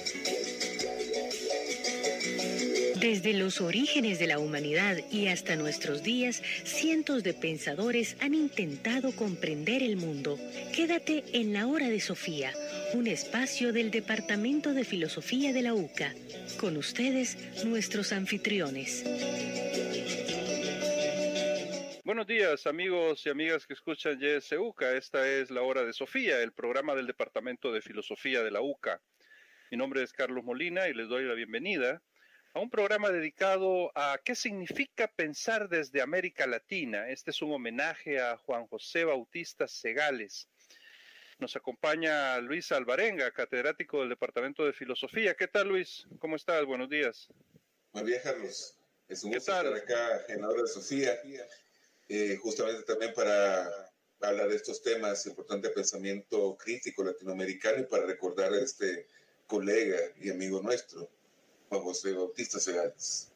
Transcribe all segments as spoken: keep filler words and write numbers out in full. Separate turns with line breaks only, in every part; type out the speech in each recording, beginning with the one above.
Desde los orígenes de la humanidad y hasta nuestros días, cientos de pensadores han intentado comprender el mundo. Quédate en la Hora de Sofía, un espacio del Departamento de Filosofía de la U C A. Con ustedes, nuestros anfitriones.
Buenos días, amigos y amigas que escuchan Y S U C A. Esta es la Hora de Sofía, el programa del Departamento de Filosofía de la U C A. Mi nombre es Carlos Molina y les doy la bienvenida a un programa dedicado a qué significa pensar desde América Latina. Este es un homenaje a Juan José Bautista Segales. Nos acompaña Luis Alvarenga, catedrático del Departamento de Filosofía. ¿Qué tal, Luis? ¿Cómo estás? Buenos días.
Muy bien, Carlos. Es un gusto estar acá en la Hora de Sofía, eh, justamente también para hablar de estos temas, importante pensamiento crítico latinoamericano, y para recordar a este colega y amigo nuestro, Juan José Bautista Segales.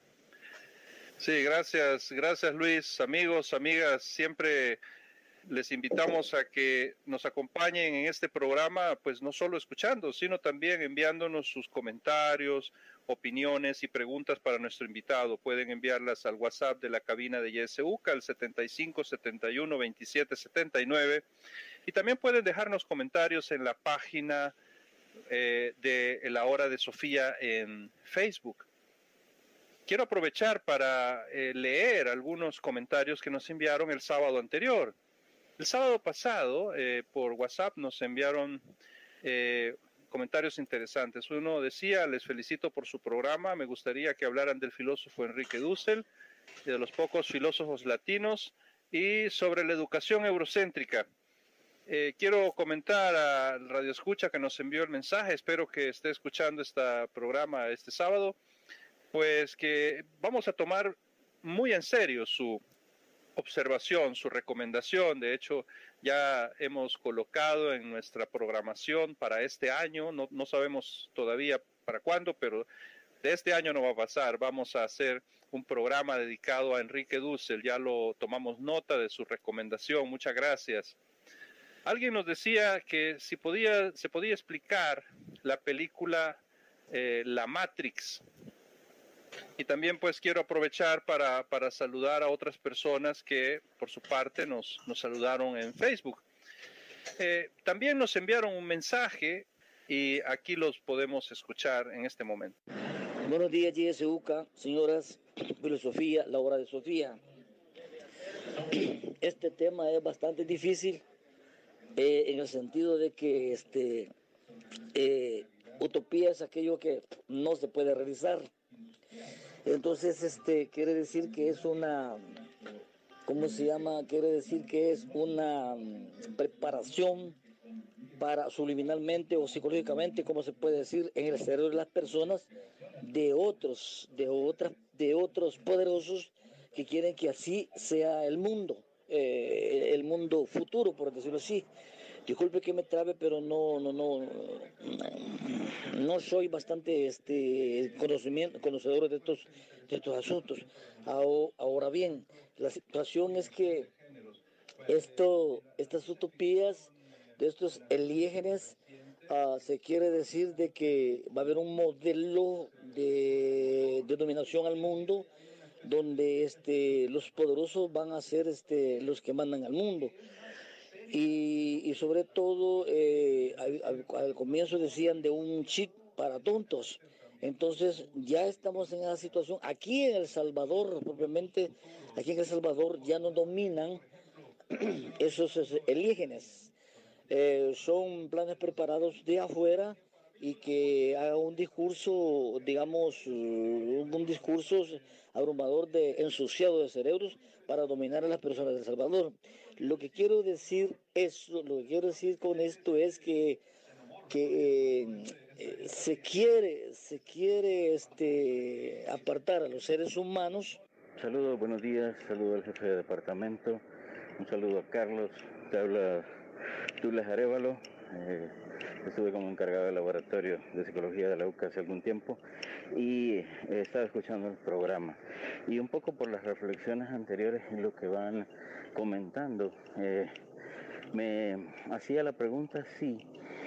Sí, gracias, gracias Luis. Amigos, amigas, siempre les invitamos a que nos acompañen en este programa, pues no solo escuchando, sino también enviándonos sus comentarios, opiniones y preguntas para nuestro invitado. Pueden enviarlas al WhatsApp de la cabina de Y S U C A, al setenta y cinco, setenta y uno, veintisiete, setenta y nueve. Y también pueden dejarnos comentarios en la página eh, de La Hora de Sofía en Facebook. Quiero aprovechar para eh, leer algunos comentarios que nos enviaron el sábado anterior. El sábado pasado, eh, por WhatsApp, nos enviaron eh, comentarios interesantes. Uno decía: les felicito por su programa, me gustaría que hablaran del filósofo Enrique Dussel, de los pocos filósofos latinos, y sobre la educación eurocéntrica. Eh, quiero comentar al Radio Escucha que nos envió el mensaje, espero que esté escuchando este programa este sábado, pues que vamos a tomar muy en serio su observación, su recomendación. De hecho, ya hemos colocado en nuestra programación para este año, no, no sabemos todavía para cuándo, pero de este año no va a pasar. Vamos a hacer un programa dedicado a Enrique Dussel. Ya lo tomamos nota de su recomendación. Muchas gracias. Alguien nos decía que si podía, se podía explicar la película eh, La Matrix. Y también pues quiero aprovechar para, para saludar a otras personas que por su parte nos, nos saludaron en Facebook. Eh, también nos enviaron un mensaje y aquí los podemos escuchar en este momento.
Buenos días, Y S U C A, señoras, filosofía, la Hora de Sofía. Este tema es bastante difícil eh, en el sentido de que este, eh, utopía es aquello que no se puede realizar. Entonces, este, quiere decir que es una, ¿cómo se llama? Quiere decir que es una preparación para subliminalmente o psicológicamente, como se puede decir, en el cerebro de las personas, de otros, de otras, de otros poderosos que quieren que así sea el mundo, eh, el mundo futuro, por decirlo así. Disculpe que me trabe, pero no, no, no, no soy bastante este, conocimiento, conocedor de estos, de estos asuntos. Ahora bien, la situación es que esto, estas utopías de estos alienígenas, uh, se quiere decir de que va a haber un modelo de, de dominación al mundo donde este, los poderosos van a ser este, los que mandan al mundo. Y, y sobre todo, eh, al, al, al comienzo decían de un chip para tontos. Entonces ya estamos en esa situación. Aquí en El Salvador, propiamente, aquí en El Salvador ya no dominan esos alienígenas. Eh, son planes preparados de afuera y que haga un discurso, digamos, un discurso abrumador de ensuciado de cerebros para dominar a las personas de El Salvador. Lo que quiero decir es, lo que quiero decir con esto es que, que eh, se quiere, se quiere este, apartar a los seres humanos.
Saludos, buenos días, saludo al jefe de departamento, un saludo a Carlos, te habla Douglas Arévalo. Eh, estuve como encargado del laboratorio de psicología de la U C A hace algún tiempo y eh, estaba escuchando el programa, y un poco por las reflexiones anteriores y lo que van comentando, eh, me hacía la pregunta si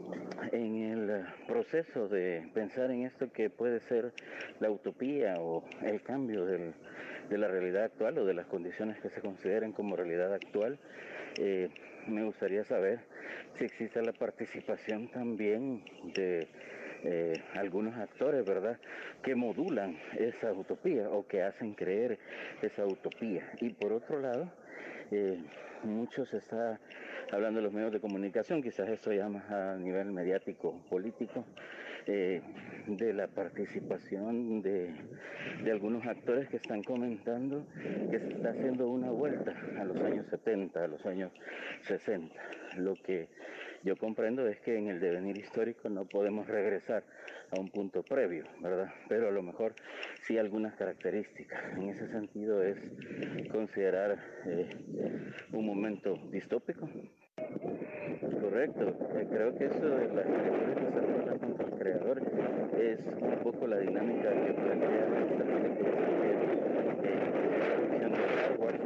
en el proceso de pensar en esto que puede ser la utopía o el cambio del, de la realidad actual o de las condiciones que se consideren como realidad actual, eh, me gustaría saber si existe la participación también de eh, algunos actores, ¿verdad?, que modulan esa utopía o que hacen creer esa utopía. Y por otro lado, eh, mucho se está hablando de los medios de comunicación, quizás eso ya más a nivel mediático, político, eh, de la participación de, de algunos actores que están comentando que se está haciendo una vuelta a los años setenta, a los años sesenta. Lo que yo comprendo es que en el devenir histórico no podemos regresar a un punto previo, ¿verdad? Pero a lo mejor sí algunas características. En ese sentido es considerar eh, un momento distópico. Correcto, eh, creo que eso de las criaturas que se rebelan contra el creador es un poco la dinámica que plantea esta película, que eh, la ficción de Star Wars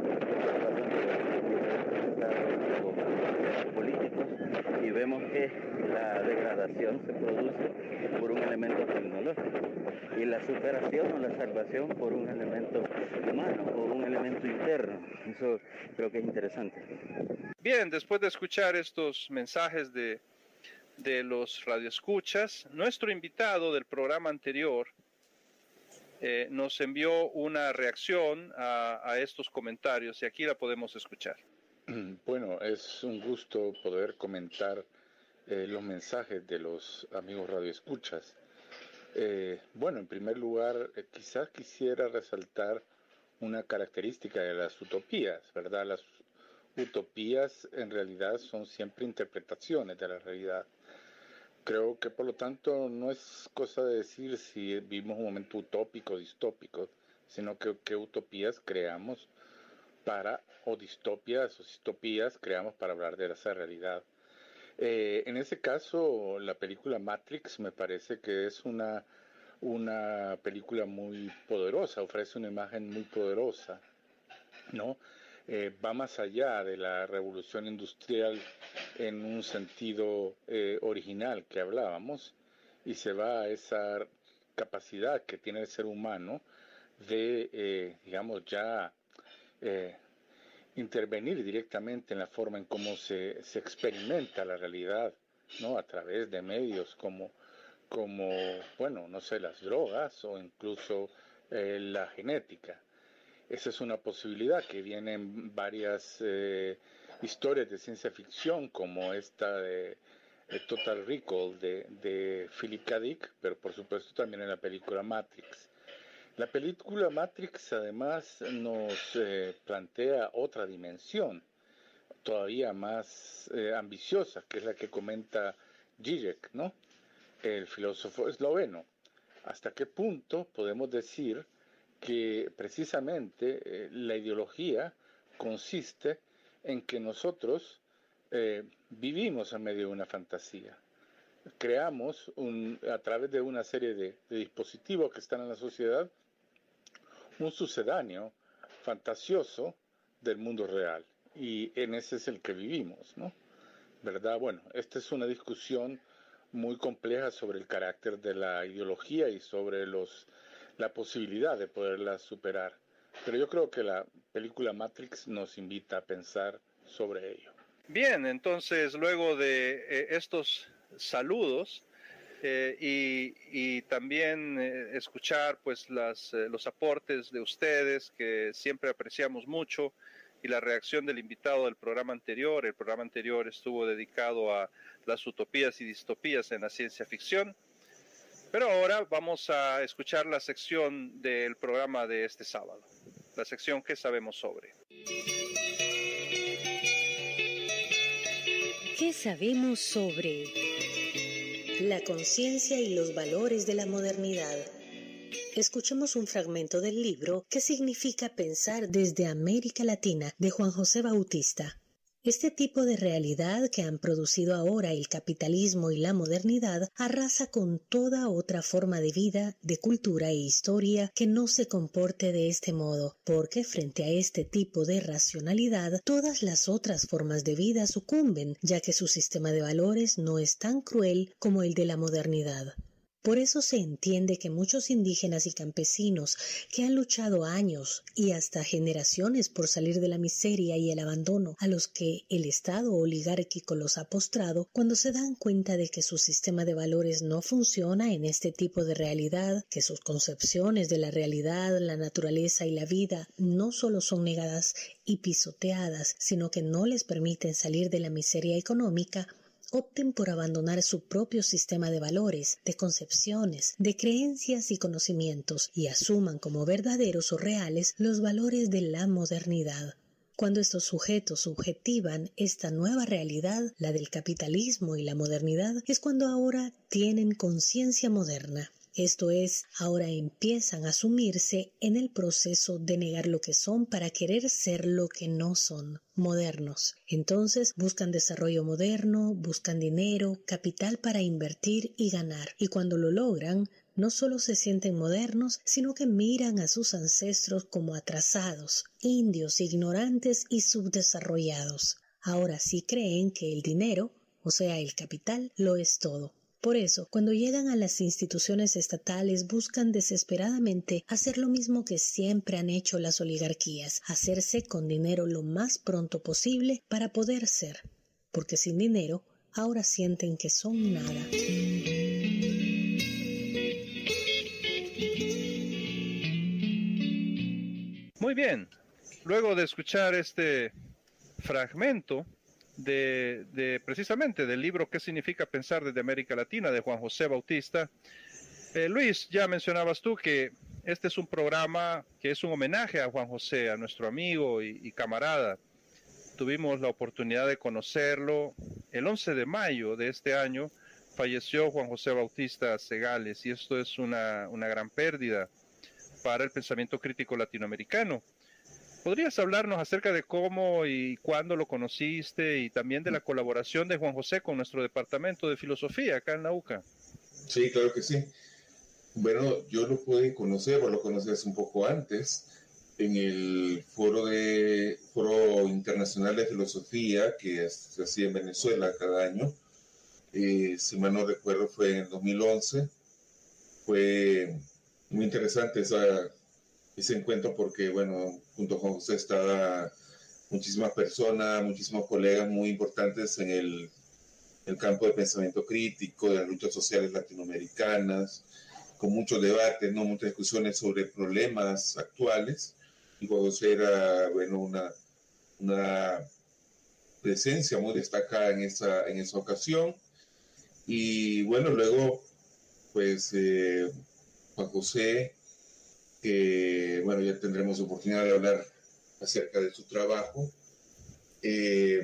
pasa políticos y vemos que la degradación se produce por un elemento tecnológico y la superación o la salvación por un elemento humano o un elemento interno. Eso creo que es interesante.
Bien, después de escuchar estos mensajes de, de los radioescuchas, nuestro invitado del programa anterior eh, nos envió una reacción a, a estos comentarios y aquí la podemos escuchar.
Bueno, es un gusto poder comentar eh, los mensajes de los amigos radioescuchas. Eh, bueno, en primer lugar, eh, quizás quisiera resaltar una característica de las utopías, ¿verdad? Las utopías en realidad son siempre interpretaciones de la realidad. Creo que por lo tanto no es cosa de decir si vivimos un momento utópico o distópico, sino que qué utopías creamos para, o distopias o distopías creamos para hablar de esa realidad. Eh, en ese caso, la película Matrix me parece que es una, una película muy poderosa, ofrece una imagen muy poderosa, ¿no? Eh, va más allá de la revolución industrial en un sentido eh, original que hablábamos y se va a esa capacidad que tiene el ser humano de, eh, digamos, ya eh, intervenir directamente en la forma en cómo se, se experimenta la realidad, ¿no? A través de medios como, como, bueno, no sé, las drogas o incluso eh, la genética. Esa es una posibilidad que viene en varias eh, historias de ciencia ficción, como esta de, de Total Recall de, de Philip K. Dick, pero por supuesto también en la película Matrix. La película Matrix además nos eh, plantea otra dimensión, todavía más eh, ambiciosa, que es la que comenta Žižek, ¿no? El filósofo esloveno. ¿Hasta qué punto podemos decir que precisamente eh, la ideología consiste en que nosotros eh, vivimos en medio de una fantasía? Creamos un, a través de una serie de, de dispositivos que están en la sociedad un sucedáneo fantasioso del mundo real, y en ese es el que vivimos, ¿no? ¿Verdad? Bueno, esta es una discusión muy compleja sobre el carácter de la ideología y sobre los la posibilidad de poderla superar. Pero yo creo que la película Matrix nos invita a pensar sobre ello.
Bien, entonces luego de eh, estos saludos eh, y, y también eh, escuchar pues las, eh, los aportes de ustedes que siempre apreciamos mucho y la reacción del invitado del programa anterior, el programa anterior estuvo dedicado a las utopías y distopías en la ciencia ficción. Pero ahora vamos a escuchar la sección del programa de este sábado, la sección que sabemos sobre.
¿Qué sabemos sobre la conciencia y los valores de la modernidad? Escuchemos un fragmento del libro ¿Qué significa pensar desde América Latina? De Juan José Bautista. Este tipo de realidad que han producido ahora el capitalismo y la modernidad arrasa con toda otra forma de vida, de cultura e historia que no se comporte de este modo, porque frente a este tipo de racionalidad, todas las otras formas de vida sucumben, ya que su sistema de valores no es tan cruel como el de la modernidad. Por eso se entiende que muchos indígenas y campesinos que han luchado años y hasta generaciones por salir de la miseria y el abandono a los que el Estado oligárquico los ha postrado, cuando se dan cuenta de que su sistema de valores no funciona en este tipo de realidad, que sus concepciones de la realidad, la naturaleza y la vida no solo son negadas y pisoteadas, sino que no les permiten salir de la miseria económica, opten por abandonar su propio sistema de valores, de concepciones, de creencias y conocimientos y asuman como verdaderos o reales los valores de la modernidad. Cuando estos sujetos subjetivan esta nueva realidad, la del capitalismo y la modernidad, es cuando ahora tienen conciencia moderna. Esto es, ahora empiezan a asumirse en el proceso de negar lo que son para querer ser lo que no son, modernos. Entonces buscan desarrollo moderno, buscan dinero, capital para invertir y ganar. Y cuando lo logran, no solo se sienten modernos, sino que miran a sus ancestros como atrasados, indios, ignorantes y subdesarrollados. Ahora sí creen que el dinero, o sea el capital, lo es todo. Por eso, cuando llegan a las instituciones estatales buscan desesperadamente hacer lo mismo que siempre han hecho las oligarquías, hacerse con dinero lo más pronto posible para poder ser, porque sin dinero ahora sienten que son nada.
Muy bien, luego de escuchar este fragmento De, de precisamente del libro ¿Qué significa pensar desde América Latina? De Juan José Bautista. Eh, Luis, ya mencionabas tú que este es un programa que es un homenaje a Juan José, a nuestro amigo y, y camarada. Tuvimos la oportunidad de conocerlo. El once de mayo de este año falleció Juan José Bautista Segales y esto es una, una gran pérdida para el pensamiento crítico latinoamericano. ¿Podrías hablarnos acerca de cómo y cuándo lo conociste y también de la colaboración de Juan José con nuestro departamento de filosofía acá en la U C A?
Sí, claro que sí. Bueno, yo lo pude conocer, o lo conocí hace un poco antes, en el foro, de, foro internacional de filosofía que se hacía en Venezuela cada año. Eh, si mal no recuerdo, fue en el dos mil once. Fue muy interesante esa... ese encuentro porque, bueno, junto a Juan José estaba muchísimas personas, muchísimos colegas muy importantes en el, el campo de pensamiento crítico, de las luchas sociales latinoamericanas, con muchos debates, ¿no? Muchas discusiones sobre problemas actuales. Y Juan José era, bueno, una, una presencia muy destacada en esa, en esa ocasión. Y bueno, luego, pues, eh, Juan José... que, bueno, ya tendremos oportunidad de hablar acerca de su trabajo, eh,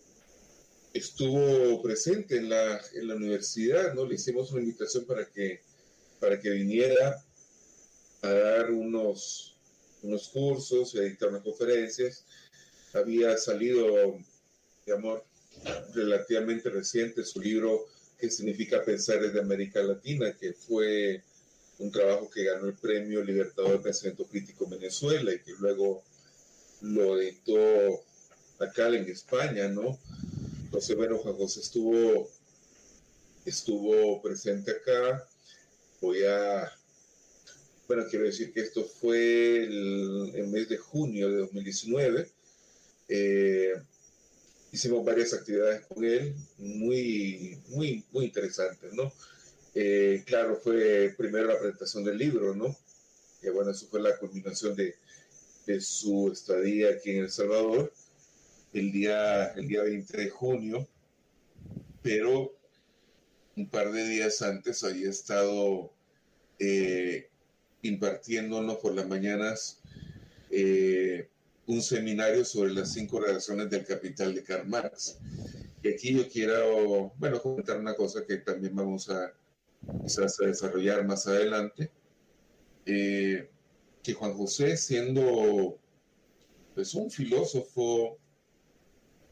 estuvo presente en la, en la universidad, ¿no? Le hicimos una invitación para que, para que viniera a dar unos, unos cursos y a dictar unas conferencias. Había salido, digamos, relativamente reciente su libro ¿Qué significa pensar desde América Latina?, que fue un trabajo que ganó el premio Libertador del Pensamiento Crítico en Venezuela y que luego lo editó acá en España, ¿no? Entonces, bueno, Juan José estuvo, estuvo presente acá. Voy a, bueno, quiero decir que esto fue el, el mes de junio de dos mil diecinueve. Eh, hicimos varias actividades con él, muy, muy, muy interesantes, ¿no? Eh, claro, fue primero la presentación del libro, ¿no? Que bueno, eso fue la culminación de, de su estadía aquí en El Salvador, el día, el día veinte de junio, pero un par de días antes había estado eh, impartiéndonos por las mañanas eh, un seminario sobre las cinco redacciones del Capital de Karl Marx. Y aquí yo quiero, bueno, comentar una cosa que también vamos a quizás a desarrollar más adelante, eh, que Juan José, siendo pues un filósofo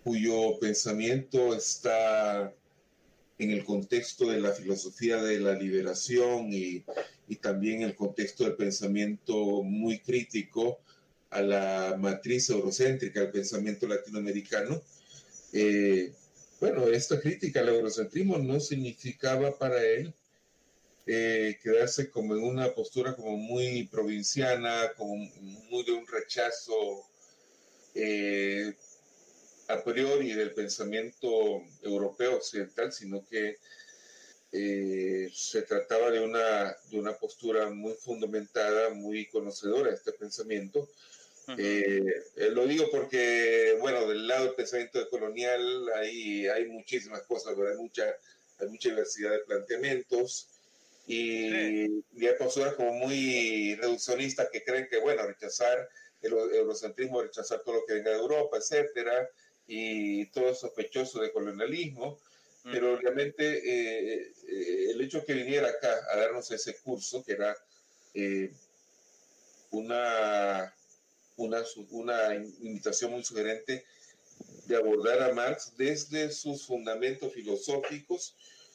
cuyo pensamiento está en el contexto de la filosofía de la liberación y, y también el contexto del pensamiento muy crítico a la matriz eurocéntrica, al pensamiento latinoamericano. Eh, bueno, esta crítica al eurocentrismo no significaba para él eh, quedarse como en una postura como muy provinciana, como muy de un rechazo eh, a priori del pensamiento europeo occidental, sino que eh, se trataba de una, de una postura muy fundamentada, muy conocedora de este pensamiento. Uh-huh. eh, eh, lo digo porque, bueno, del lado del pensamiento colonial hay, hay muchísimas cosas, ¿verdad? Hay mucha, hay mucha diversidad de planteamientos y, sí. y hay posturas como muy reduccionistas que creen que, bueno, rechazar el eurocentrismo, rechazar todo lo que venga de Europa, etcétera, y todo sospechoso de colonialismo, uh-huh. pero realmente eh, eh, el hecho que viniera acá a darnos ese curso, que era eh, una, una, una invitación muy sugerente de abordar a Marx desde sus fundamentos filosóficos,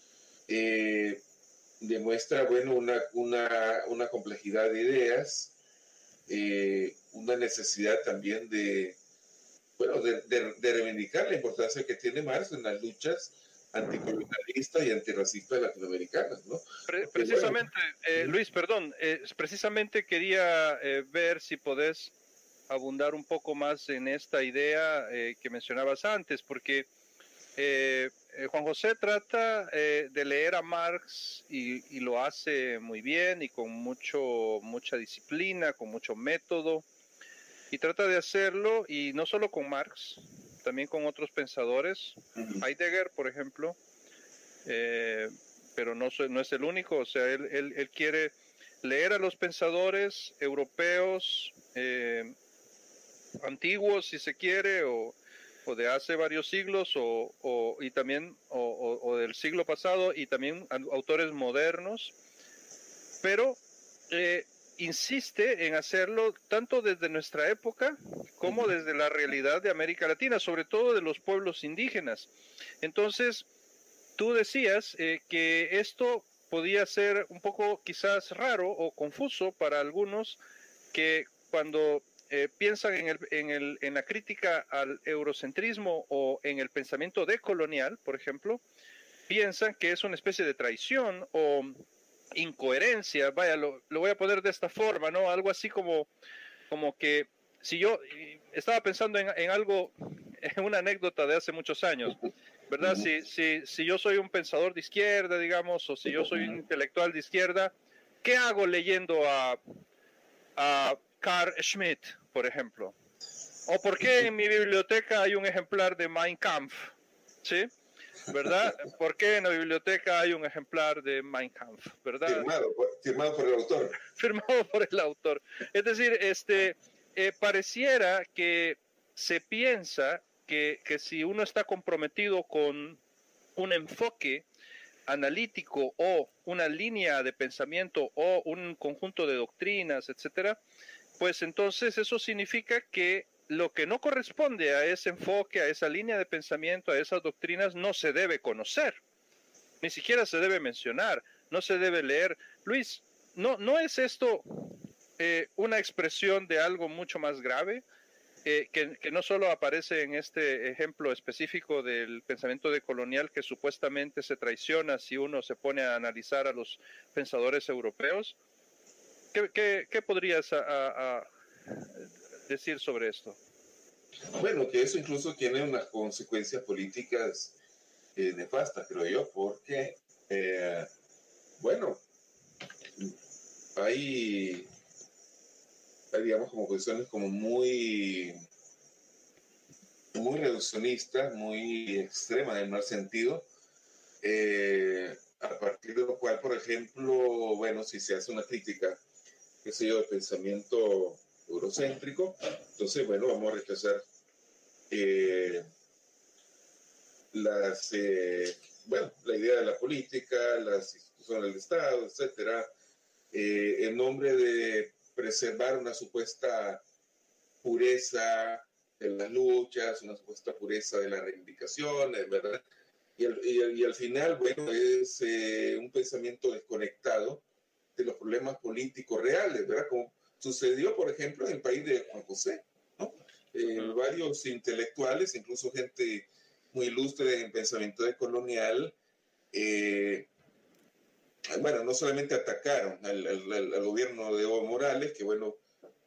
eh, demuestra, bueno, una, una, una complejidad de ideas, eh, una necesidad también de bueno, de, de, de reivindicar la importancia que tiene Marx en las luchas anticolonialistas y antirracistas latinoamericanas, ¿no?
Pre precisamente, bueno, eh, Luis, perdón, eh, precisamente quería eh, ver si podés abundar un poco más en esta idea eh, que mencionabas antes, porque eh, eh, Juan José trata eh, de leer a Marx y, y lo hace muy bien y con mucho, mucha disciplina, con mucho método. Y trata de hacerlo, y no solo con Marx, también con otros pensadores, uh-huh. Heidegger, por ejemplo, eh, pero no, no es el único, o sea, él, él, él quiere leer a los pensadores europeos, eh, antiguos, si se quiere, o, o de hace varios siglos, o, o, y también, o, o, o del siglo pasado, y también autores modernos, pero... Eh, insiste en hacerlo tanto desde nuestra época como desde la realidad de América Latina, sobre todo de los pueblos indígenas. Entonces, tú decías eh, que esto podía ser un poco quizás raro o confuso para algunos que cuando eh, piensan en, el, en, el, en la crítica al eurocentrismo o en el pensamiento decolonial, por ejemplo, piensan que es una especie de traición o incoherencia, vaya, lo, lo voy a poner de esta forma, ¿no? Algo así como, como que si yo estaba pensando en, en algo, en una anécdota de hace muchos años, ¿verdad? Si, si, si yo soy un pensador de izquierda, digamos, o si yo soy un intelectual de izquierda, ¿qué hago leyendo a, a Carl Schmitt, por ejemplo? ¿O por qué en mi biblioteca hay un ejemplar de Mein Kampf? ¿Sí? ¿Verdad? ¿Por qué en la biblioteca hay un ejemplar de Mein Kampf? ¿Verdad?
Firmado, firmado por el autor.
Firmado por el autor. Es decir, este, eh, pareciera que se piensa que, que si uno está comprometido con un enfoque analítico o una línea de pensamiento o un conjunto de doctrinas, etcétera, pues entonces eso significa que lo que no corresponde a ese enfoque, a esa línea de pensamiento, a esas doctrinas, no se debe conocer, ni siquiera se debe mencionar, no se debe leer. Luis, ¿no, no es esto eh, una expresión de algo mucho más grave, eh, que, que no solo aparece en este ejemplo específico del pensamiento decolonial que supuestamente se traiciona si uno se pone a analizar a los pensadores europeos? ¿Qué, qué, qué podrías a, a, a decir sobre esto?
Bueno, que eso incluso tiene unas consecuencias políticas eh, nefastas, creo yo, porque, eh, bueno, hay, hay, digamos, como posiciones como muy, muy reduccionistas, muy extremas en mal sentido, eh, a partir de lo cual, por ejemplo, bueno, si se hace una crítica, qué sé yo, de pensamiento eurocéntrico, entonces, bueno, vamos a rechazar eh, las, eh, bueno, la idea de la política, las instituciones del Estado, etcétera, eh, en nombre de preservar una supuesta pureza de las luchas, una supuesta pureza de las reivindicaciones, ¿verdad? Y al, y al, y al final, bueno, es eh, un pensamiento desconectado de los problemas políticos reales, ¿verdad? Como sucedió, por ejemplo, en el país de Juan José, ¿no? Eh, uh-huh. Varios intelectuales, incluso gente muy ilustre en pensamiento decolonial, eh, bueno, no solamente atacaron al, al, al gobierno de Evo Morales, que bueno,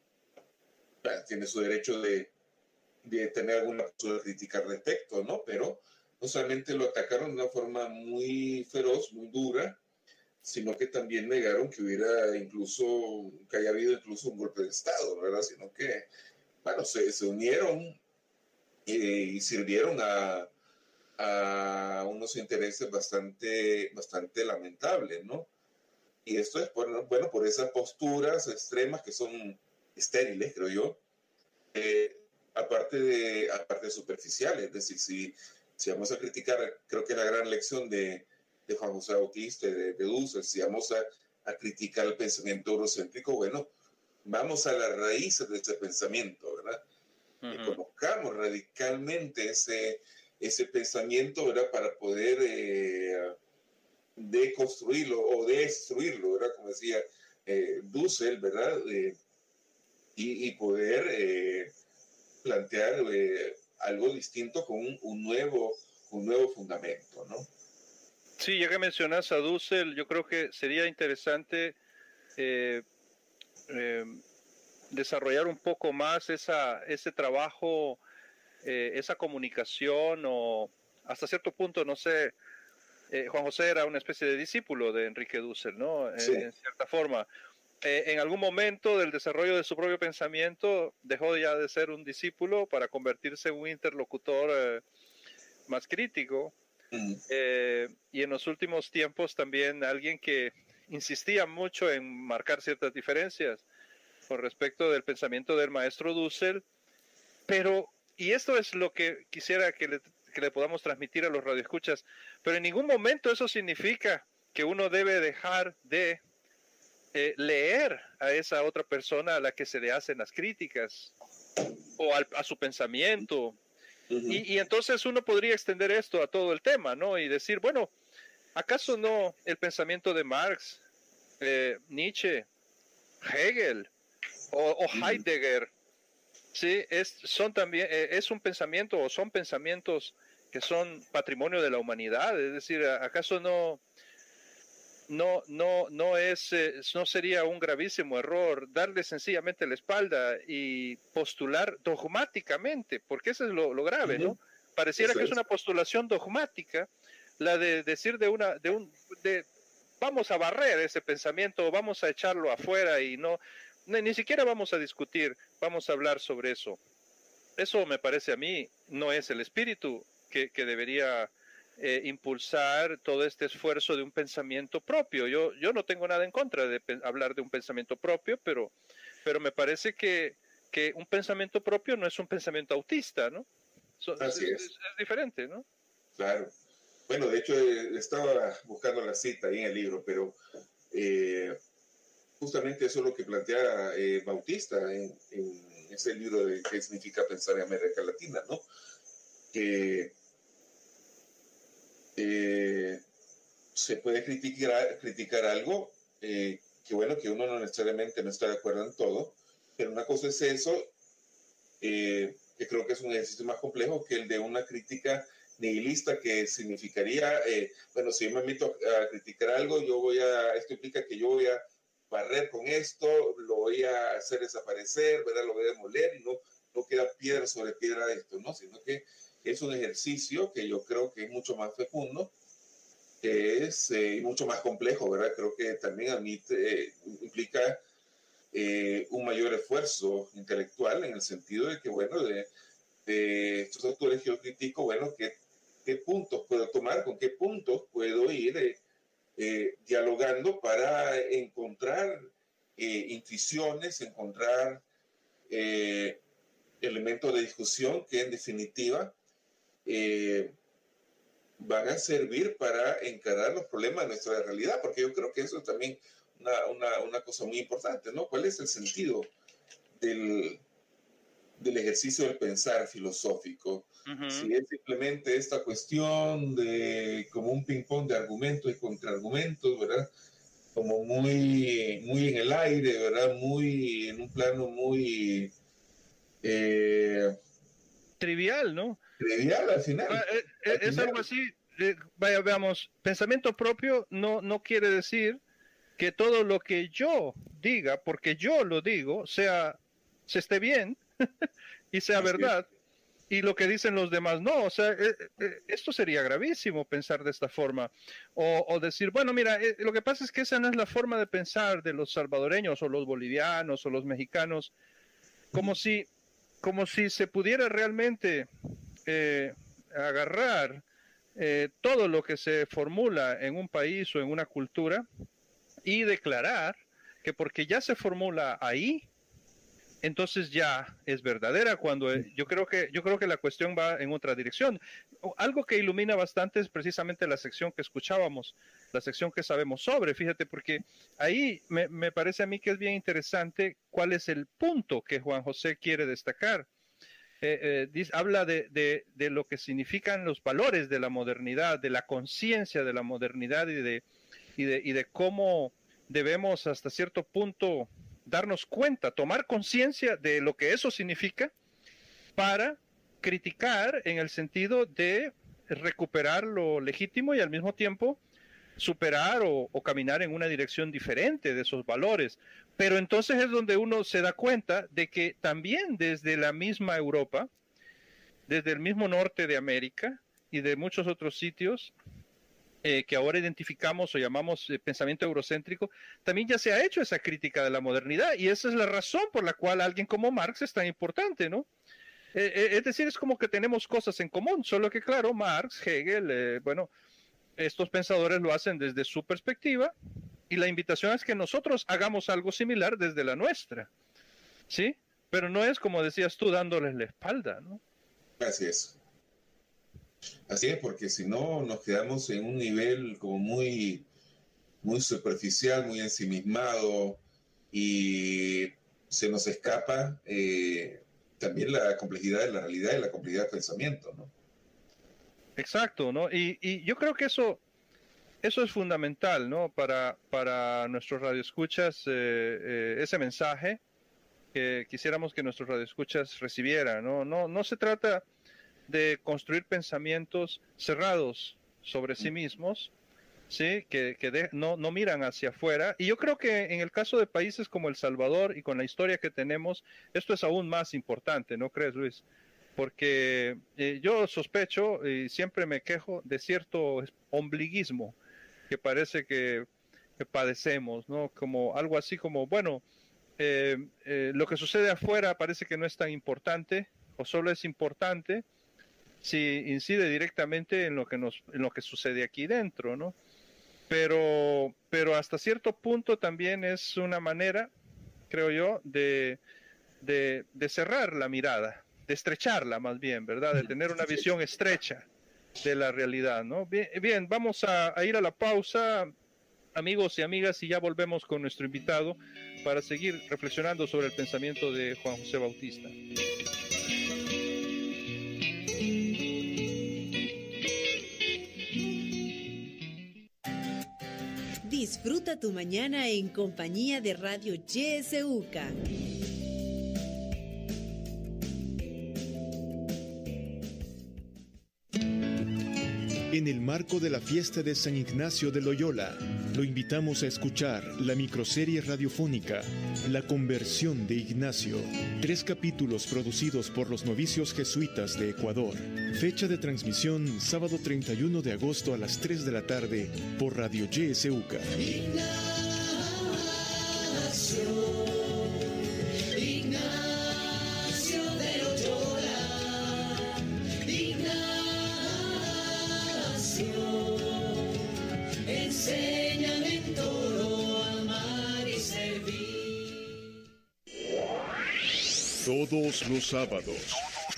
tiene su derecho de, de tener alguna crítica al respecto, ¿no? Pero no solamente lo atacaron de una forma muy feroz, muy dura, sino que también negaron que hubiera incluso, que haya habido incluso un golpe de Estado, ¿verdad? Sino que, bueno, se, se unieron eh, y sirvieron a, a unos intereses bastante, bastante lamentables, ¿no? Y esto es, por, bueno, por esas posturas extremas que son estériles, creo yo, eh, aparte, de, aparte de superficiales, es decir, si, si vamos a criticar, creo que la gran lección de, de Juan José Bautista, de, de Dussel, si vamos a, a criticar el pensamiento eurocéntrico, bueno, vamos a las raíces de ese pensamiento, ¿verdad? Uh-huh. Y conozcamos radicalmente ese, ese pensamiento, ¿verdad? Para poder eh, deconstruirlo o destruirlo, ¿verdad? Como decía eh, Dussel, ¿verdad? Eh, y, y poder eh, plantear eh, algo distinto con un, un, nuevo, un nuevo fundamento, ¿no?
Sí, ya que mencionas a Dussel, yo creo que sería interesante eh, eh, desarrollar un poco más esa, ese trabajo, eh, esa comunicación, o hasta cierto punto, no sé, eh, Juan José era una especie de discípulo de Enrique Dussel, ¿no? Sí. En, en cierta forma. Eh, en algún momento del desarrollo de su propio pensamiento dejó ya de ser un discípulo para convertirse en un interlocutor eh, más crítico. Mm. Eh, y en los últimos tiempos también alguien que insistía mucho en marcar ciertas diferencias con respecto del pensamiento del maestro Dussel, pero, y esto es lo que quisiera que le, que le podamos transmitir a los radioescuchas, pero en ningún momento eso significa que uno debe dejar de eh, leer a esa otra persona a la que se le hacen las críticas o al, a su pensamiento. Uh-huh. Y, y entonces uno podría extender esto a todo el tema, ¿no? Y decir, bueno, ¿acaso no el pensamiento de Marx, eh, Nietzsche, Hegel o, o Heidegger, sí, es, son también, eh, es un pensamiento o son pensamientos que son patrimonio de la humanidad? Es decir, ¿acaso no, no, no, no, es, eh, no sería un gravísimo error darle sencillamente la espalda y postular dogmáticamente? Porque eso es lo, lo grave, uh-huh. ¿no? Pareciera eso que es. es una postulación dogmática la de decir de una, de un, de vamos a barrer ese pensamiento, vamos a echarlo afuera y no, ni, ni siquiera vamos a discutir, vamos a hablar sobre eso. Eso me parece a mí no es el espíritu que, que debería eh, impulsar todo este esfuerzo de un pensamiento propio. Yo, yo no tengo nada en contra de pe- hablar de un pensamiento propio, pero, pero me parece que, que un pensamiento propio no es un pensamiento autista, ¿no? So,
Así
es,
es.
es. Es diferente, ¿no?
Claro. Bueno, de hecho, eh, estaba buscando la cita ahí en el libro, pero eh, justamente eso es lo que plantea eh, Bautista en, en ese libro de qué significa pensar en América Latina, ¿no? Que eh, se puede criticar, criticar algo eh, que, bueno, que uno no necesariamente no está de acuerdo en todo, pero una cosa es eso, eh, que creo que es un ejercicio más complejo que el de una crítica nihilista, que significaría, eh, bueno, si yo me invito a criticar algo, yo voy a, esto implica que yo voy a barrer con esto, lo voy a hacer desaparecer, ¿verdad? Lo voy a demoler y no, no queda piedra sobre piedra de esto, ¿no? Sino que es un ejercicio que yo creo que es mucho más fecundo, que es eh, mucho más complejo, ¿verdad? Creo que también admite, eh, implica eh, un mayor esfuerzo intelectual en el sentido de que, bueno, de, de estos autores que yo critico, bueno, ¿qué, qué puntos puedo tomar? ¿Con qué puntos puedo ir eh, eh, dialogando para encontrar eh, intuiciones, encontrar eh, elementos de discusión que en definitiva eh, van a servir para encarar los problemas de nuestra realidad? Porque yo creo que eso es también una, una, una cosa muy importante, ¿no? ¿Cuál es el sentido del, del ejercicio del pensar filosófico. Uh-huh. Si es simplemente esta cuestión de como un ping-pong de argumentos y contraargumentos, ¿verdad? Como muy, muy en el aire, ¿verdad? Muy en un plano muy... Eh,
trivial, ¿no?
Trivial al final.
Ah, eh, eh, al es final. Algo así, eh, vaya, veamos, pensamiento propio no, no quiere decir que todo lo que yo diga, porque yo lo digo, sea, se esté bien y sea así verdad. Es. Y lo que dicen los demás, no, o sea, eh, eh, esto sería gravísimo pensar de esta forma. O, o decir, bueno, mira, eh, lo que pasa es que esa no es la forma de pensar de los salvadoreños o los bolivianos o los mexicanos, como si, como si se pudiera realmente eh, agarrar eh, todo lo que se formula en un país o en una cultura y declarar que porque ya se formula ahí, entonces ya es verdadera, cuando yo creo que yo creo que la cuestión va en otra dirección. Algo que ilumina bastante es precisamente la sección que escuchábamos, la sección que sabemos sobre, fíjate, porque ahí me, me parece a mí que es bien interesante cuál es el punto que Juan José quiere destacar. Eh, eh, dice, habla de, de, de lo que significan los valores de la modernidad, de la conciencia de la modernidad y de, y de, y de cómo debemos hasta cierto punto darnos cuenta, tomar conciencia de lo que eso significa para criticar en el sentido de recuperar lo legítimo y al mismo tiempo superar o, o caminar en una dirección diferente de esos valores. Pero entonces es donde uno se da cuenta de que también desde la misma Europa, desde el mismo norte de América y de muchos otros sitios, Eh, que ahora identificamos o llamamos eh, pensamiento eurocéntrico, también ya se ha hecho esa crítica de la modernidad, y esa es la razón por la cual alguien como Marx es tan importante, ¿no? Eh, eh, es decir, es como que tenemos cosas en común, solo que claro, Marx, Hegel, eh, bueno, estos pensadores lo hacen desde su perspectiva, y la invitación es que nosotros hagamos algo similar desde la nuestra, ¿sí? Pero no es, como decías tú, dándoles la espalda, ¿no?
Así es. Así es, porque si no nos quedamos en un nivel como muy, muy superficial, muy ensimismado, y se nos escapa eh, también la complejidad de la realidad y la complejidad del pensamiento, ¿no?
Exacto, ¿no? Y, y yo creo que eso, eso es fundamental, ¿no? Para, para nuestros radioescuchas, eh, eh, ese mensaje que quisiéramos que nuestros radioescuchas recibieran, ¿no? No, no se trata de construir pensamientos cerrados sobre sí mismos, ¿sí? Que, que de, no, no miran hacia afuera. Y yo creo que en el caso de países como El Salvador y con la historia que tenemos, esto es aún más importante, ¿no crees, Luis? Porque eh, yo sospecho y siempre me quejo de cierto ombliguismo que parece que, que padecemos, ¿no? Como algo así como, bueno, eh, eh, lo que sucede afuera parece que no es tan importante o solo es importante si incide directamente en lo que nos, en lo que sucede aquí dentro, ¿no? Pero, pero hasta cierto punto también es una manera, creo yo, de, de, de cerrar la mirada, de estrecharla más bien, ¿verdad? De tener una visión estrecha de la realidad, ¿no? Bien, bien vamos a, a ir a la pausa, amigos y amigas, y ya volvemos con nuestro invitado para seguir reflexionando sobre el pensamiento de Juan José Bautista.
Disfruta tu mañana en compañía de Radio Y S U C A.
En el marco de la fiesta de San Ignacio de Loyola, lo invitamos a escuchar la microserie radiofónica La Conversión de Ignacio. Tres capítulos producidos por los novicios jesuitas de Ecuador. Fecha de transmisión sábado treinta y uno de agosto a las tres de la tarde por Radio Y S U C A.
Enséñame todo a amar y servir.
Todos los sábados.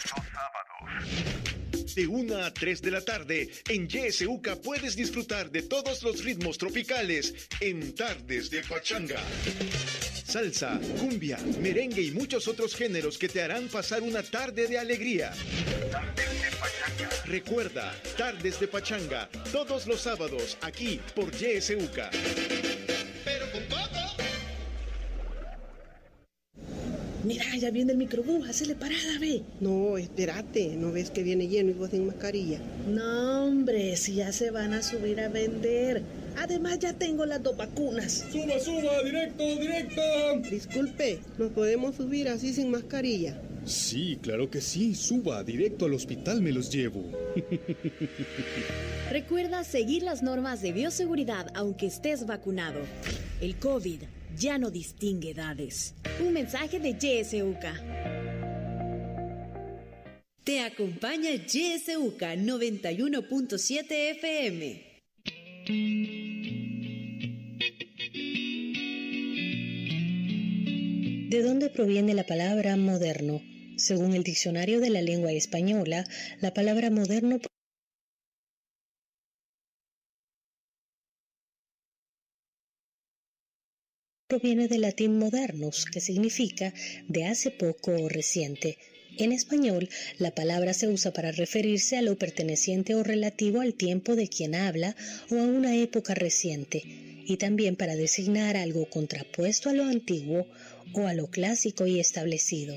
De una a tres de la tarde, en Y S U C A puedes disfrutar de todos los ritmos tropicales en Tardes de Pachanga. salsa, cumbia, merengue y muchos otros géneros que te harán pasar una tarde de alegría. Recuerda, Tardes de Pachanga, todos los sábados, aquí por Y S U C A.
Pero con todo.
Mira, ya viene el microbús, hacele parada, ve.
No, espérate, ¿no ves que viene lleno y vos sin mascarilla?
No, hombre, si ya se van a subir a vender. Además, ya tengo las dos vacunas.
¡Suba, suba! ¡Directo, directo!
Disculpe, ¿nos podemos subir así sin mascarilla?
Sí, claro que sí. Suba, directo al hospital me los llevo.
Recuerda seguir las normas de bioseguridad aunque estés vacunado. El COVID ya no distingue edades. Un mensaje de Y S U C A.
Te acompaña Y S U C A noventa y uno punto siete F M.
¿De dónde proviene la palabra moderno? Según el diccionario de la lengua española, la palabra moderno proviene del latín modernus, que significa de hace poco o reciente. En español, la palabra se usa para referirse a lo perteneciente o relativo al tiempo de quien habla o a una época reciente, y también para designar algo contrapuesto a lo antiguo o a lo clásico y establecido.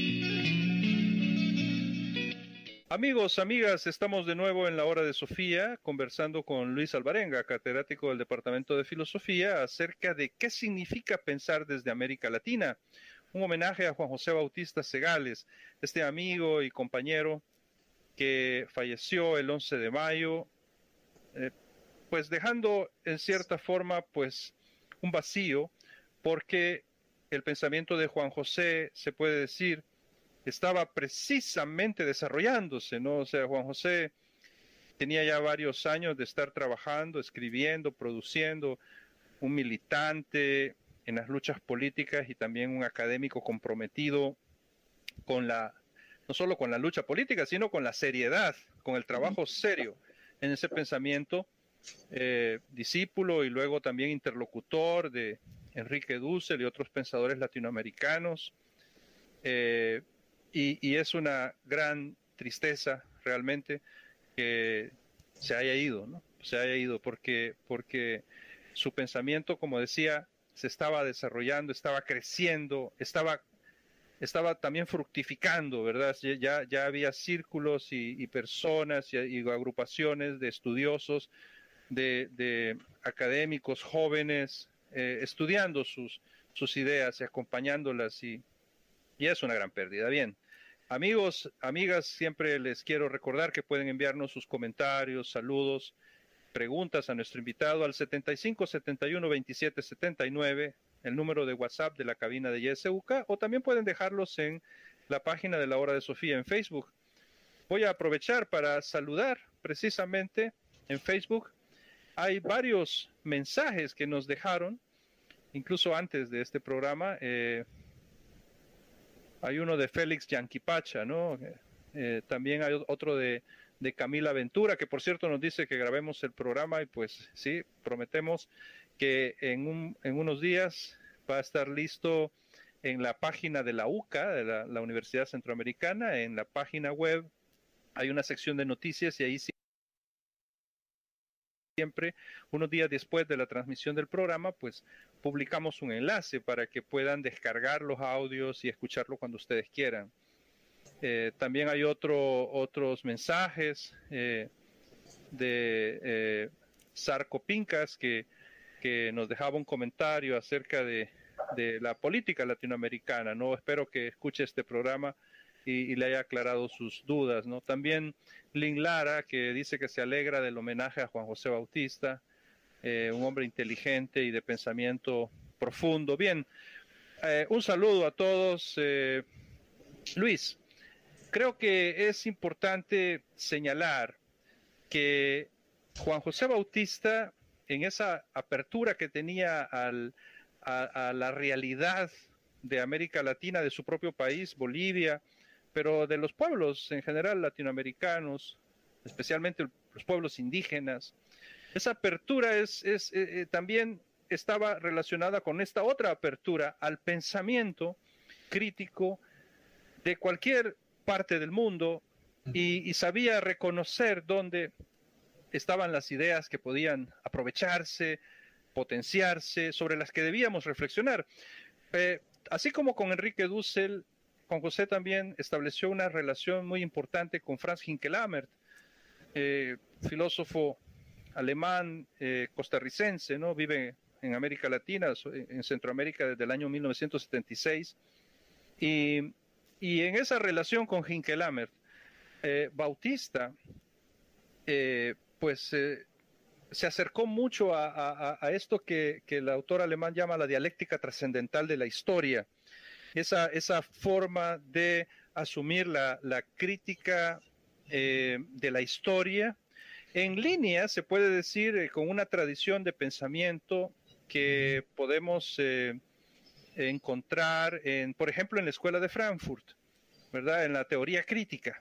Amigos, amigas, estamos de nuevo en la hora de Sofía, conversando con Luis Alvarenga, catedrático del Departamento de Filosofía, acerca de qué significa pensar desde América Latina. Un homenaje a Juan José Bautista Segales, este amigo y compañero que falleció el once de mayo, eh, pues dejando en cierta forma pues un vacío, porque el pensamiento de Juan José, se puede decir, estaba precisamente desarrollándose, ¿no? O sea, Juan José tenía ya varios años de estar trabajando, escribiendo, produciendo, un militante en las luchas políticas y también un académico comprometido con la, no solo con la lucha política, sino con la seriedad, con el trabajo serio en ese pensamiento, eh, discípulo y luego también interlocutor de Enrique Dussel y otros pensadores latinoamericanos. Eh, y, y es una gran tristeza realmente que se haya ido, ¿no? Se haya ido porque, porque su pensamiento, como decía, se estaba desarrollando, estaba creciendo, estaba, estaba también fructificando, ¿verdad? Ya, ya había círculos y, y personas y, y agrupaciones de estudiosos, de, de académicos jóvenes, eh, estudiando sus, sus ideas y acompañándolas, y, y es una gran pérdida. Bien, amigos, amigas, siempre les quiero recordar que pueden enviarnos sus comentarios, saludos, preguntas a nuestro invitado al setenta y cinco, setenta y uno, veintisiete, setenta y nueve, el número de WhatsApp de la cabina de Y S U C A, o también pueden dejarlos en la página de la Hora de Sofía en Facebook. Voy a aprovechar para saludar precisamente en Facebook. Hay varios mensajes que nos dejaron, incluso antes de este programa. Eh, hay uno de Félix Yanquipacha, ¿no? Eh, también hay otro de de Camila Ventura, que por cierto nos dice que grabemos el programa, y pues sí, prometemos que en, un, en unos días va a estar listo en la página de la U C A, de la, la Universidad Centroamericana. En la página web hay una sección de noticias y ahí siempre, unos días después de la transmisión del programa, pues publicamos un enlace para que puedan descargar los audios y escucharlo cuando ustedes quieran. Eh, también hay otro, otros mensajes eh, de eh, Sarco Pincas que, que nos dejaba un comentario acerca de, de la política latinoamericana, ¿no? Espero que escuche este programa y, y le haya aclarado sus dudas, ¿no? También Lin Lara, que dice que se alegra del homenaje a Juan José Bautista, eh, un hombre inteligente y de pensamiento profundo. Bien, eh, un saludo a todos. Eh, Luis, creo que es importante señalar que Juan José Bautista, en esa apertura que tenía al, a, a la realidad de América Latina, de su propio país, Bolivia, pero de los pueblos en general latinoamericanos, especialmente los pueblos indígenas, esa apertura es, es eh, también estaba relacionada con esta otra apertura al pensamiento crítico de cualquier parte del mundo y, y sabía reconocer dónde estaban las ideas que podían aprovecharse, potenciarse, sobre las que debíamos reflexionar. Eh, así como con Enrique Dussel, con José también estableció una relación muy importante con Franz Hinckelamert, eh, filósofo alemán, eh, costarricense, ¿no? Vive en América Latina, en Centroamérica desde el año mil novecientos setenta y seis, y, y en esa relación con Hinckelamert, eh, Bautista, eh, pues eh, se acercó mucho a, a, a esto que, que el autor alemán llama la dialéctica trascendental de la historia, esa, esa forma de asumir la, la crítica eh, de la historia, en línea, se puede decir, eh, con una tradición de pensamiento que podemos eh, encontrar, en, por ejemplo, en la Escuela de Frankfurt, ¿verdad? En la teoría crítica,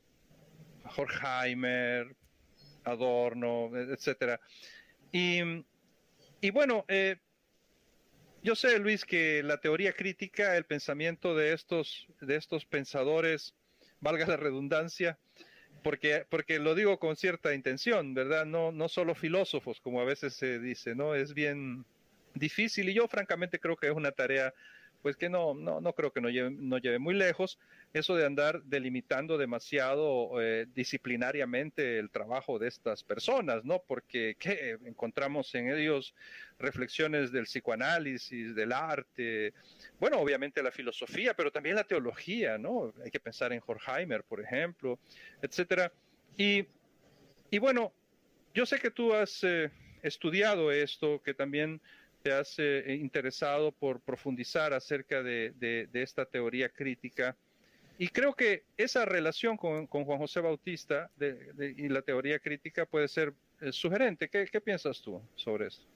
Horkheimer, Adorno, etcétera. Y, y bueno, eh, yo sé, Luis, que la teoría crítica, el pensamiento de estos, de estos pensadores, valga la redundancia, porque, porque lo digo con cierta intención, ¿verdad? No, no solo filósofos, como a veces se dice, ¿no? Es bien difícil y yo francamente creo que es una tarea pues que no, no, no creo que no lleve, no lleve muy lejos, eso de andar delimitando demasiado eh, disciplinariamente el trabajo de estas personas, ¿no? Porque ¿qué? Encontramos en ellos reflexiones del psicoanálisis, del arte, bueno, obviamente la filosofía, pero también la teología, ¿no? Hay que pensar en Horkheimer, por ejemplo, etcétera. Y, y bueno, yo sé que tú has eh, estudiado esto, que también te has eh, interesado por profundizar acerca de, de, de esta teoría crítica. Y creo que esa relación con, con Juan José Bautista de, de, y la teoría crítica puede ser eh, sugerente. ¿Qué, ¿Qué piensas tú sobre esto?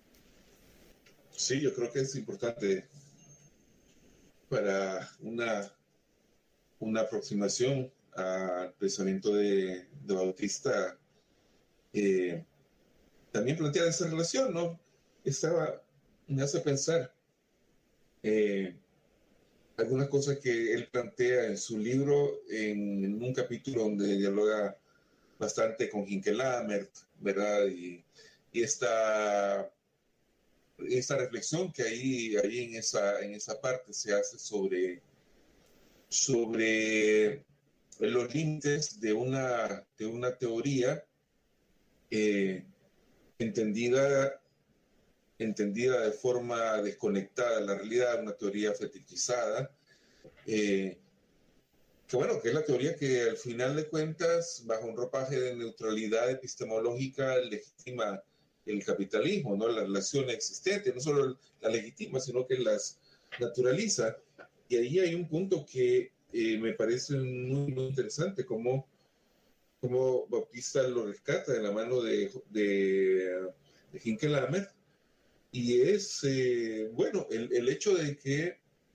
Sí, yo creo que es importante para una, una aproximación al pensamiento de, de Bautista eh, también plantear esa relación, ¿no? Estaba... me hace pensar eh, algunas cosas que él plantea en su libro, en, en un capítulo donde dialoga bastante con Hinckelamert, ¿verdad? Y, y esta, esta reflexión que ahí, ahí en, esa, en esa parte se hace sobre, sobre los límites de una, de una teoría eh, entendida entendida de forma desconectada de la realidad, una teoría fetichizada, eh, que bueno, que es la teoría que al final de cuentas, bajo un ropaje de neutralidad epistemológica, legitima el capitalismo, ¿no? Las relaciones existentes, no solo las legitima, sino que las naturaliza. Y ahí hay un punto que eh, me parece muy, muy interesante, como, como Bautista lo rescata de la mano de, de, de Hinckelamert, y es, eh, bueno, el, el hecho de que,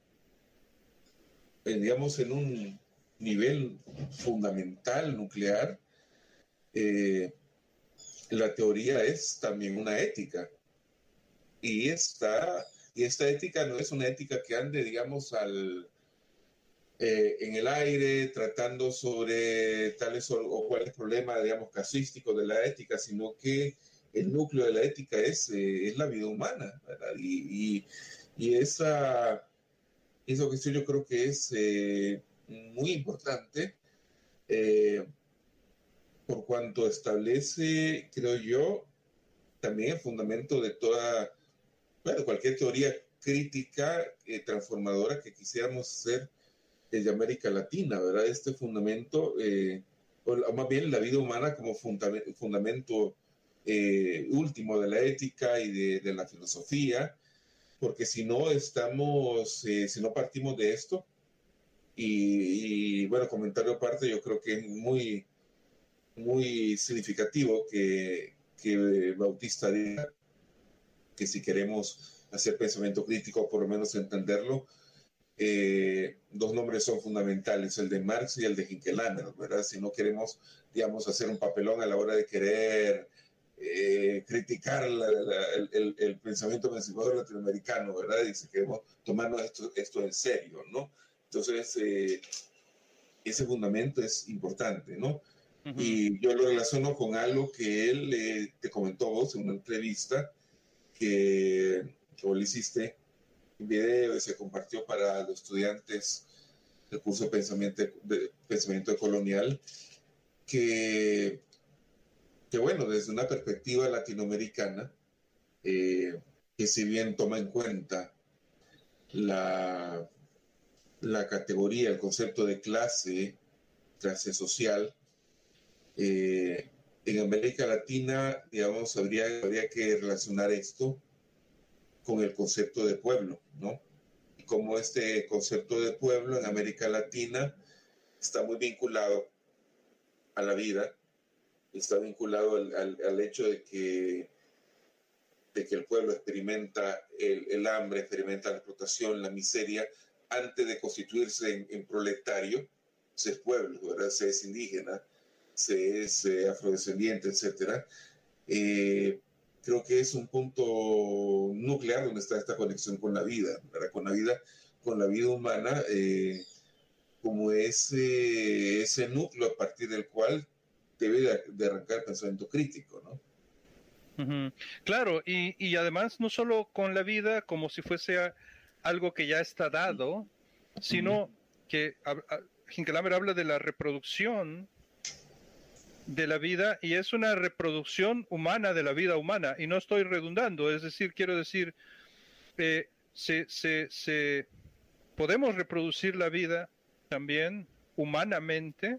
eh, digamos, en un nivel fundamental, nuclear, eh, la teoría es también una ética. Y esta, y esta ética no es una ética que ande, digamos, al, eh, en el aire, tratando sobre tales o, o cuáles problemas, digamos, casuísticos de la ética, sino que el núcleo de la ética es, eh, es la vida humana, ¿verdad? Y, y, y esa, esa cuestión yo creo que es eh, muy importante eh, por cuanto establece, creo yo, también el fundamento de toda, bueno, cualquier teoría crítica eh, transformadora que quisiéramos hacer desde América Latina, ¿verdad? Este fundamento, eh, o más bien la vida humana como fundamento, fundamento Eh, último de la ética y de, de la filosofía, porque si no estamos, eh, si no partimos de esto, y, y bueno, comentario aparte, yo creo que es muy, muy significativo que, que Bautista diga que si queremos hacer pensamiento crítico, por lo menos entenderlo, eh, dos nombres son fundamentales, el de Marx y el de Hinckelamert, ¿verdad? Si no queremos, digamos, hacer un papelón a la hora de querer eh, criticar la, la, el, el, el pensamiento emancipador latinoamericano, ¿verdad? Dice que debemos tomarnos esto, esto en serio, ¿no? Entonces, eh, ese fundamento es importante, ¿no? Uh-huh. Y yo lo relaciono con algo que él eh, te comentó vos en una entrevista que, que vos le hiciste, un video y se compartió para los estudiantes del curso de pensamiento, de pensamiento colonial, que, que bueno, desde una perspectiva latinoamericana, eh, que si bien toma en cuenta la, la categoría, el concepto de clase, clase social, eh, en América Latina, digamos, habría, habría que relacionar esto con el concepto de pueblo, ¿no? Y como este concepto de pueblo en América Latina está muy vinculado a la vida, está vinculado al, al, al hecho de que, de que el pueblo experimenta el, el hambre, experimenta la explotación, la miseria, antes de constituirse en, en proletario, se es pueblo, ¿verdad? Se es indígena, se es eh, afrodescendiente, etcétera. Eh, creo que es un punto nuclear donde está esta conexión con la vida, ¿verdad? Con la vida, con la vida humana, eh, como ese, ese núcleo a partir del cual debe de, de arrancar el pensamiento crítico, ¿no?
Uh-huh. Claro, y, y además no solo con la vida como si fuese a, algo que ya está dado, sino uh-huh. que a, a, Hinckelammer habla de la reproducción de la vida, y es una reproducción humana de la vida humana, y no estoy redundando, es decir, quiero decir, eh, se, se, se, podemos reproducir la vida también humanamente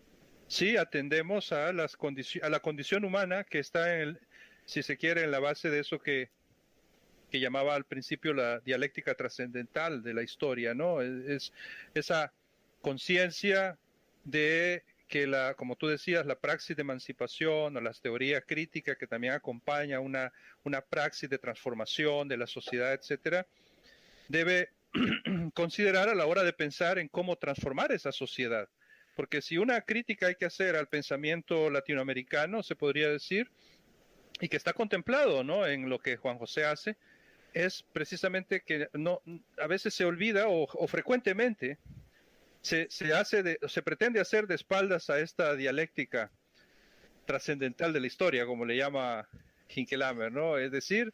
si atendemos a, las condici- a la condición humana que está, en el, si se quiere, en la base de eso que, que llamaba al principio la dialéctica trascendental de la historia, ¿no? Es, es esa conciencia de que, la, como tú decías, la praxis de emancipación o las teorías críticas que también acompaña una, una praxis de transformación de la sociedad, etcétera, debe considerar a la hora de pensar en cómo transformar esa sociedad. Porque si una crítica hay que hacer al pensamiento latinoamericano, se podría decir, y que está contemplado, ¿no?, en lo que Juan José hace, es precisamente que no, a veces se olvida o, o frecuentemente se, se, hace de, se pretende hacer de espaldas a esta dialéctica trascendental de la historia, como le llama Hinckelammer, ¿no? Es decir,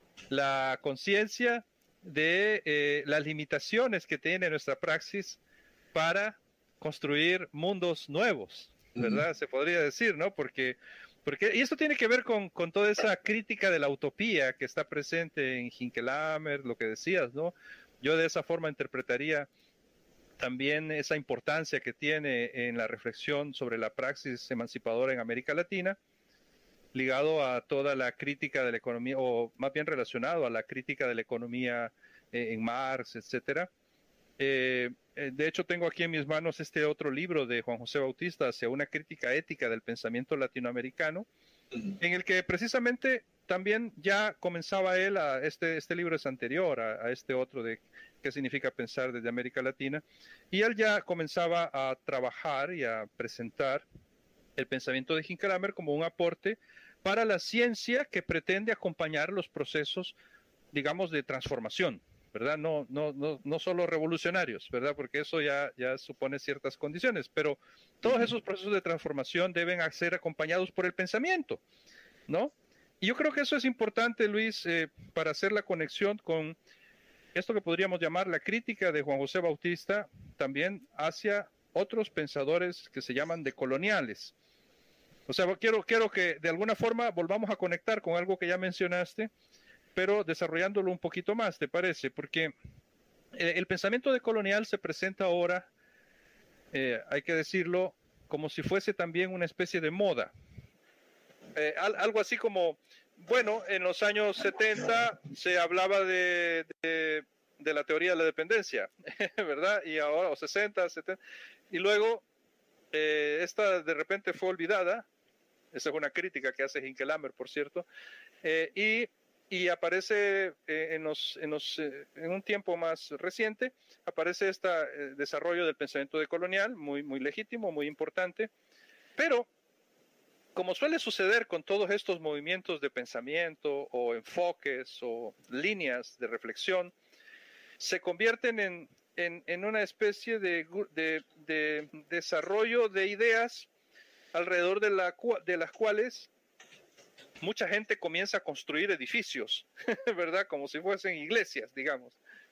la conciencia de eh, las limitaciones que tiene nuestra praxis para construir mundos nuevos, ¿verdad? Uh-huh. Se podría decir, ¿no? Porque, porque y esto tiene que ver con, con toda esa crítica de la utopía que está presente en Hinckelammer, lo que decías, ¿no? Yo de esa forma interpretaría también esa importancia que tiene en la reflexión sobre la praxis emancipadora en América Latina, ligado a toda la crítica de la economía, o más bien relacionado a la crítica de la economía eh, en Marx, etcétera. Eh, de hecho, tengo aquí en mis manos este otro libro de Juan José Bautista, Hacia una crítica ética del pensamiento latinoamericano, en el que precisamente también ya comenzaba él, a este, este libro es anterior a, a este otro de qué significa pensar desde América Latina, y él ya comenzaba a trabajar y a presentar el pensamiento de Hinckelammer como un aporte para la ciencia que pretende acompañar los procesos, digamos, de transformación, ¿verdad? No, no, no, no solo revolucionarios, ¿verdad? Porque eso ya, ya supone ciertas condiciones, pero todos esos procesos de transformación deben ser acompañados por el pensamiento, ¿no? Y yo creo que eso es importante, Luis, eh, para hacer la conexión con esto que podríamos llamar la crítica de Juan José Bautista también hacia otros pensadores que se llaman decoloniales. O sea, quiero, quiero que de alguna forma volvamos a conectar con algo que ya mencionaste, pero desarrollándolo un poquito más, ¿te parece? Porque eh, el pensamiento decolonial se presenta ahora, eh, hay que decirlo, como si fuese también una especie de moda. Eh, al, algo así como, bueno, en los años setenta se hablaba de, de, de la teoría de la dependencia, ¿verdad? Y ahora, o sesenta, setenta, y luego eh, esta de repente fue olvidada. Esa es una crítica que hace Hinckelammer, por cierto, eh, y, y aparece eh, en, los, en, los, eh, en un tiempo más reciente, aparece este eh, desarrollo del pensamiento decolonial, muy, muy legítimo, muy importante, pero como suele suceder con todos estos movimientos de pensamiento o enfoques o líneas de reflexión, se convierten en, en, en una especie de, de, de desarrollo de ideas alrededor de, la, de las cuales mucha gente comienza a construir edificios, ¿verdad? Como si fuesen iglesias, digamos.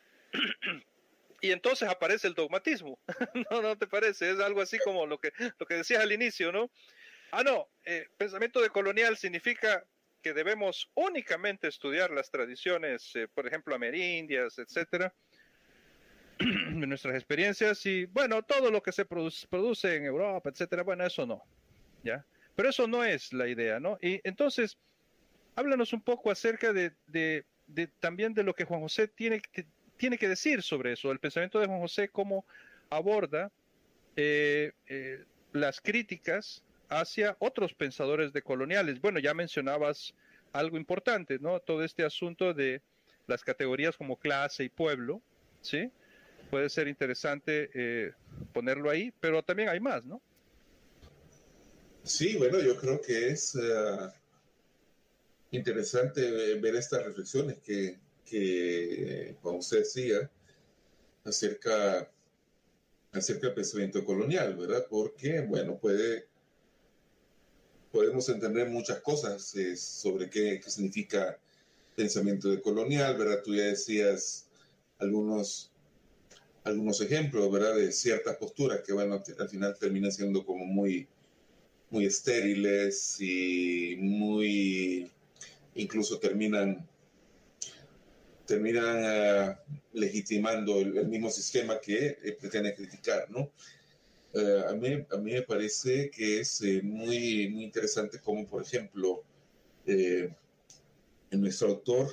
Y entonces aparece el dogmatismo. ¿No, no te parece? Es algo así como lo que, lo que decías al inicio, ¿no? Ah, no, eh, pensamiento decolonial significa que debemos únicamente estudiar las tradiciones, eh, por ejemplo, amerindias, etcétera, de nuestras experiencias, y bueno, todo lo que se produce, produce en Europa, etcétera, bueno, eso no, ¿ya? Pero eso no es la idea, ¿no? Y entonces, háblanos un poco acerca de, de, de también de lo que Juan José tiene que, tiene que decir sobre eso, el pensamiento de Juan José, cómo aborda eh, eh, las críticas hacia otros pensadores decoloniales. Bueno, ya mencionabas algo importante, ¿no? Todo este asunto de las categorías como clase y pueblo, ¿sí? Puede ser interesante eh, ponerlo ahí, pero también hay más, ¿no?
Sí, bueno, yo creo que es uh, interesante ver estas reflexiones que, que Juan José decía acerca, acerca del pensamiento colonial, ¿verdad? Porque, bueno, puede, podemos entender muchas cosas eh, sobre qué, qué significa pensamiento decolonial, ¿verdad? Tú ya decías algunos, algunos ejemplos, ¿verdad? De ciertas posturas que, bueno, al final terminan siendo como muy... muy estériles y muy, incluso terminan, terminan uh, legitimando el, el mismo sistema que eh, pretende criticar, ¿no? Uh, a, mí, a mí me parece que es eh, muy, muy interesante como, por ejemplo, eh, nuestro autor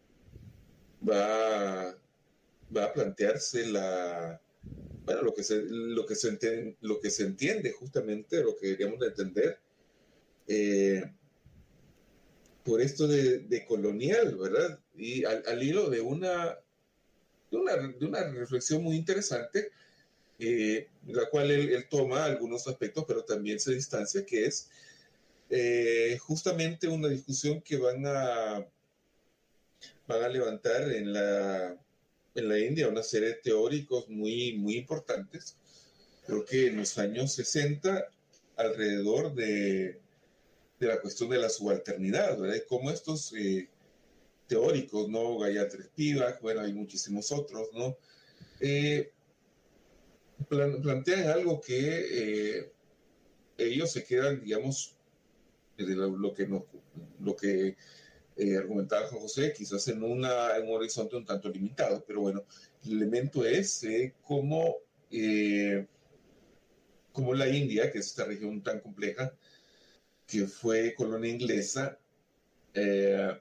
va, va a plantearse la... Bueno, lo que, se, lo, que se entiende, lo que se entiende justamente, lo que deberíamos de entender, eh, por esto de, de colonial, ¿verdad? Y al, al hilo de una, de, una, de una reflexión muy interesante, eh, la cual él, él toma algunos aspectos, pero también se distancia, que es eh, justamente una discusión que van a, van a levantar en la... en la India una serie de teóricos muy, muy importantes, creo que en los años sesenta, alrededor de, de la cuestión de la subalternidad, ¿verdad? Como estos eh, teóricos, ¿no? Gayatri Spivak, bueno, hay muchísimos otros, ¿no? Eh, plan, plantean algo que eh, ellos se quedan, digamos, de lo, lo que, no, lo que Eh, argumentaba Juan José, quizás en, una, en un horizonte un tanto limitado, pero bueno, el elemento es eh, cómo, eh, cómo la India, que es esta región tan compleja, que fue colonia inglesa, eh,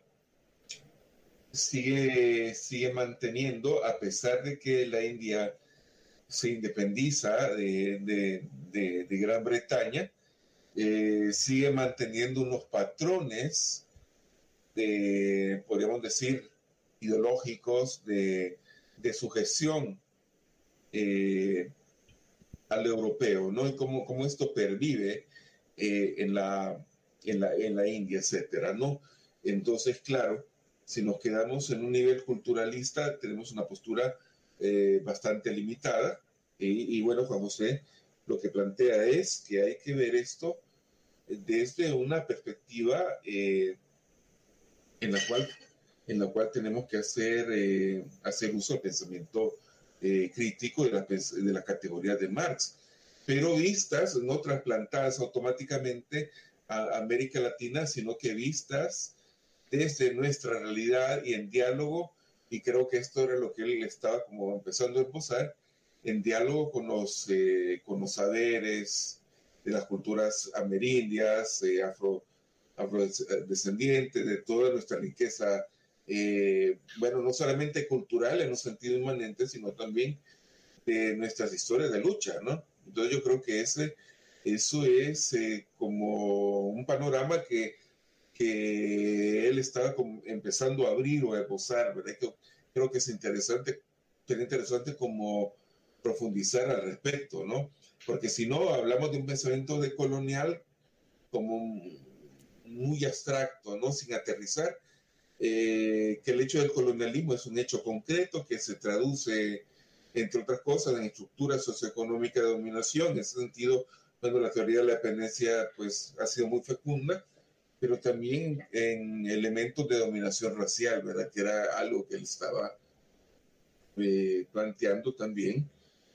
sigue, sigue manteniendo, a pesar de que la India se independiza de, de, de, de Gran Bretaña, eh, sigue manteniendo unos patrones de, podríamos decir, ideológicos de, de sujeción eh, al europeo, ¿no? Y cómo, cómo esto pervive eh, en, la, en, la, en la India, etcétera, ¿no? Entonces, claro, si nos quedamos en un nivel culturalista, tenemos una postura eh, bastante limitada. Y, y bueno, Juan José lo que plantea es que hay que ver esto desde una perspectiva eh, en la cual, en la cual tenemos que hacer, eh, hacer uso del pensamiento eh, crítico de la, de la categoría de Marx, pero vistas, no trasplantadas automáticamente a América Latina, sino que vistas desde nuestra realidad y en diálogo, y creo que esto era lo que él estaba como empezando a esbozar, en diálogo con los, eh, con los saberes de las culturas amerindias, eh, afro afrodescendientes, de toda nuestra riqueza, eh, bueno, no solamente cultural en un sentido inmanente, sino también de nuestras historias de lucha, ¿no? Entonces yo creo que ese, eso es eh, como un panorama que, que él estaba como empezando a abrir o a esbozar, ¿verdad? Yo creo que es interesante, sería interesante como profundizar al respecto, ¿no? Porque si no, hablamos de un pensamiento decolonial como muy abstracto, ¿no? Sin aterrizar, eh, que el hecho del colonialismo es un hecho concreto que se traduce, entre otras cosas, en estructuras socioeconómicas de dominación. En ese sentido, bueno, la teoría de la dependencia pues, ha sido muy fecunda, pero también en elementos de dominación racial, ¿verdad? Que era algo que él estaba eh, planteando también.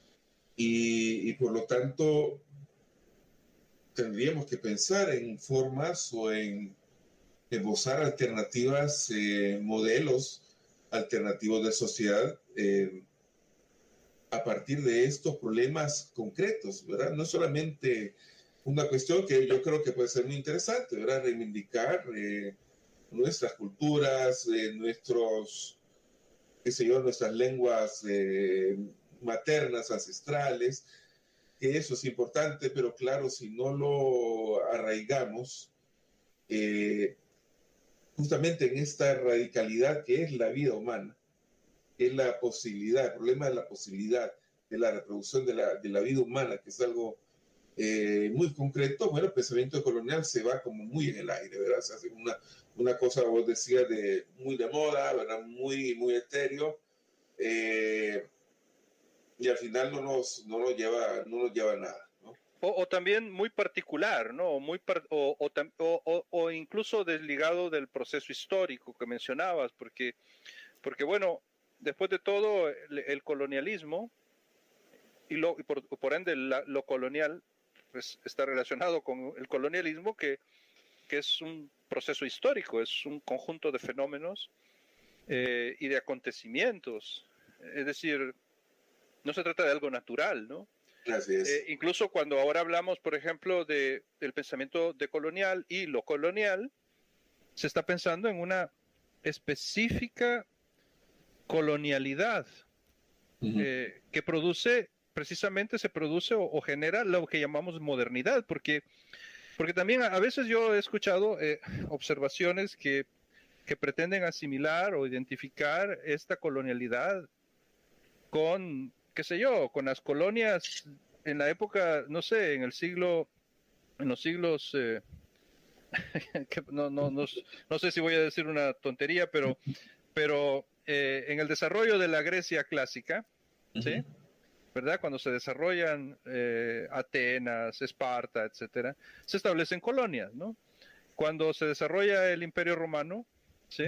Y, y por lo tanto, tendríamos que pensar en formas o en esbozar alternativas, eh, modelos alternativos de sociedad eh, a partir de estos problemas concretos, ¿verdad? No solamente una cuestión que yo creo que puede ser muy interesante, ¿verdad? Reivindicar eh, nuestras culturas, eh, nuestros, qué sé yo, nuestras lenguas eh, maternas, ancestrales, que eso es importante, pero claro, si no lo arraigamos, eh, justamente en esta radicalidad que es la vida humana, que es la posibilidad, el problema de la posibilidad de la reproducción de la, de la vida humana, que es algo eh, muy concreto. Bueno, el pensamiento colonial se va como muy en el aire, ¿verdad? Se hace una, una cosa, vos decías, de, muy de moda, ¿verdad? Muy, muy etéreo, eh, y al final no nos, no nos, lleva, no nos lleva a nada.
O, o también muy particular, ¿no? Muy par o, o, o, o incluso desligado del proceso histórico que mencionabas, porque, porque bueno, después de todo, el, el colonialismo y, lo, y por, por ende la, lo colonial pues, está relacionado con el colonialismo, que, que es un proceso histórico, es un conjunto de fenómenos eh, y de acontecimientos. Es decir, no se trata de algo natural, ¿no?
Así es.
Eh, incluso cuando ahora hablamos, por ejemplo, de, del pensamiento decolonial y lo colonial, se está pensando en una específica colonialidad uh-huh. eh, que produce, precisamente se produce o, o genera lo que llamamos modernidad, porque, porque también a, a veces yo he escuchado eh, observaciones que, que pretenden asimilar o identificar esta colonialidad con, qué sé yo, con las colonias en la época, no sé, en el siglo, en los siglos, eh, que no, no, no, no sé si voy a decir una tontería, pero, pero eh, en el desarrollo de la Grecia clásica, uh-huh. ¿sí? ¿Verdad? Cuando se desarrollan eh, Atenas, Esparta, etcétera, se establecen colonias, ¿no? Cuando se desarrolla el Imperio Romano, ¿sí?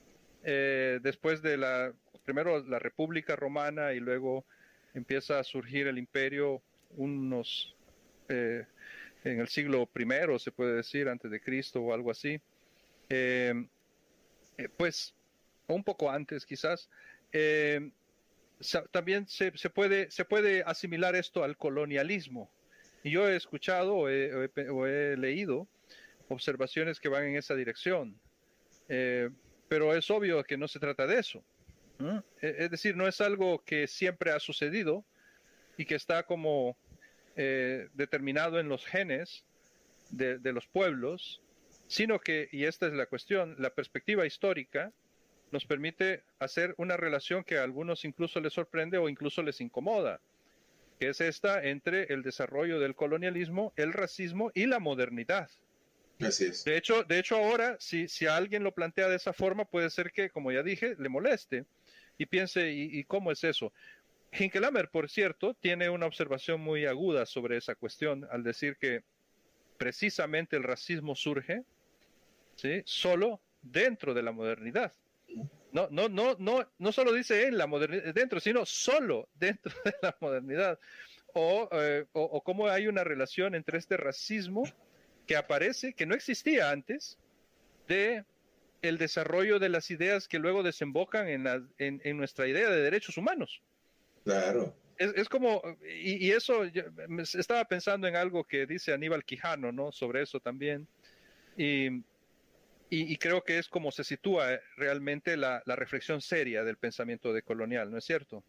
Eh, después de la, primero la República Romana y luego empieza a surgir el imperio unos eh, en el siglo primero, se puede decir, antes de Cristo o algo así, eh, eh, pues un poco antes quizás, eh, también se, se, puede, se puede asimilar esto al colonialismo. Y yo he escuchado o he, o he, o he leído observaciones que van en esa dirección, eh, pero es obvio que no se trata de eso. ¿Mm? Es decir, no es algo que siempre ha sucedido y que está como eh, determinado en los genes de, de los pueblos, sino que, y esta es la cuestión, la perspectiva histórica nos permite hacer una relación que a algunos incluso les sorprende o incluso les incomoda, que es esta entre el desarrollo del colonialismo, el racismo y la modernidad.
Así es.
De hecho, de hecho ahora, si, si alguien lo plantea de esa forma, puede ser que, como ya dije, le moleste y piense, ¿y, y cómo es eso? Hinckelhammer, por cierto, tiene una observación muy aguda sobre esa cuestión al decir que precisamente el racismo surge, ¿sí?, solo dentro de la modernidad. No, no, no, no, no solo dice en la modernidad, dentro, sino solo dentro de la modernidad. O, eh, o, o cómo hay una relación entre este racismo que aparece, que no existía antes, de el desarrollo de las ideas que luego desembocan en, la, en, en nuestra idea de derechos humanos.
Claro.
Es, es como, y, y eso, yo estaba pensando en algo que dice Aníbal Quijano, ¿no?, sobre eso también, y, y, y creo que es como se sitúa realmente la, la reflexión seria del pensamiento decolonial, ¿no es cierto?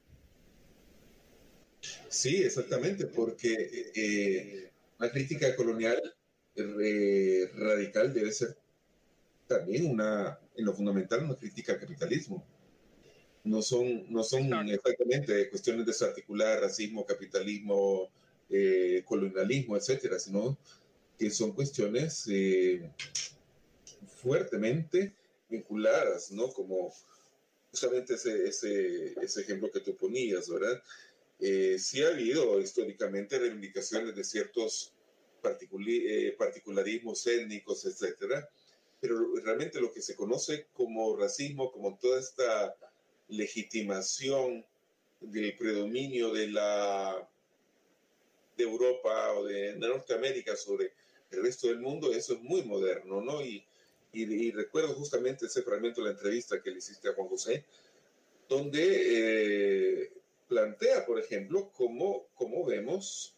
Sí, exactamente, porque eh, una crítica colonial eh, radical debe ser también una, en lo fundamental, una crítica al capitalismo. No son, no son exactamente cuestiones desarticuladas, racismo, capitalismo, eh, colonialismo, etcétera, sino que son cuestiones eh, fuertemente vinculadas, ¿no? Como justamente ese, ese, ese ejemplo que tú ponías, ¿verdad? Eh, sí ha habido históricamente reivindicaciones de ciertos particuli- eh, particularismos étnicos, etcétera, pero realmente lo que se conoce como racismo, como toda esta legitimación del predominio de la de Europa o de Norteamérica sobre el resto del mundo, eso es muy moderno, ¿no? Y, y, y recuerdo justamente ese fragmento de la entrevista que le hiciste a Juan José, donde eh, plantea, por ejemplo, cómo, cómo vemos,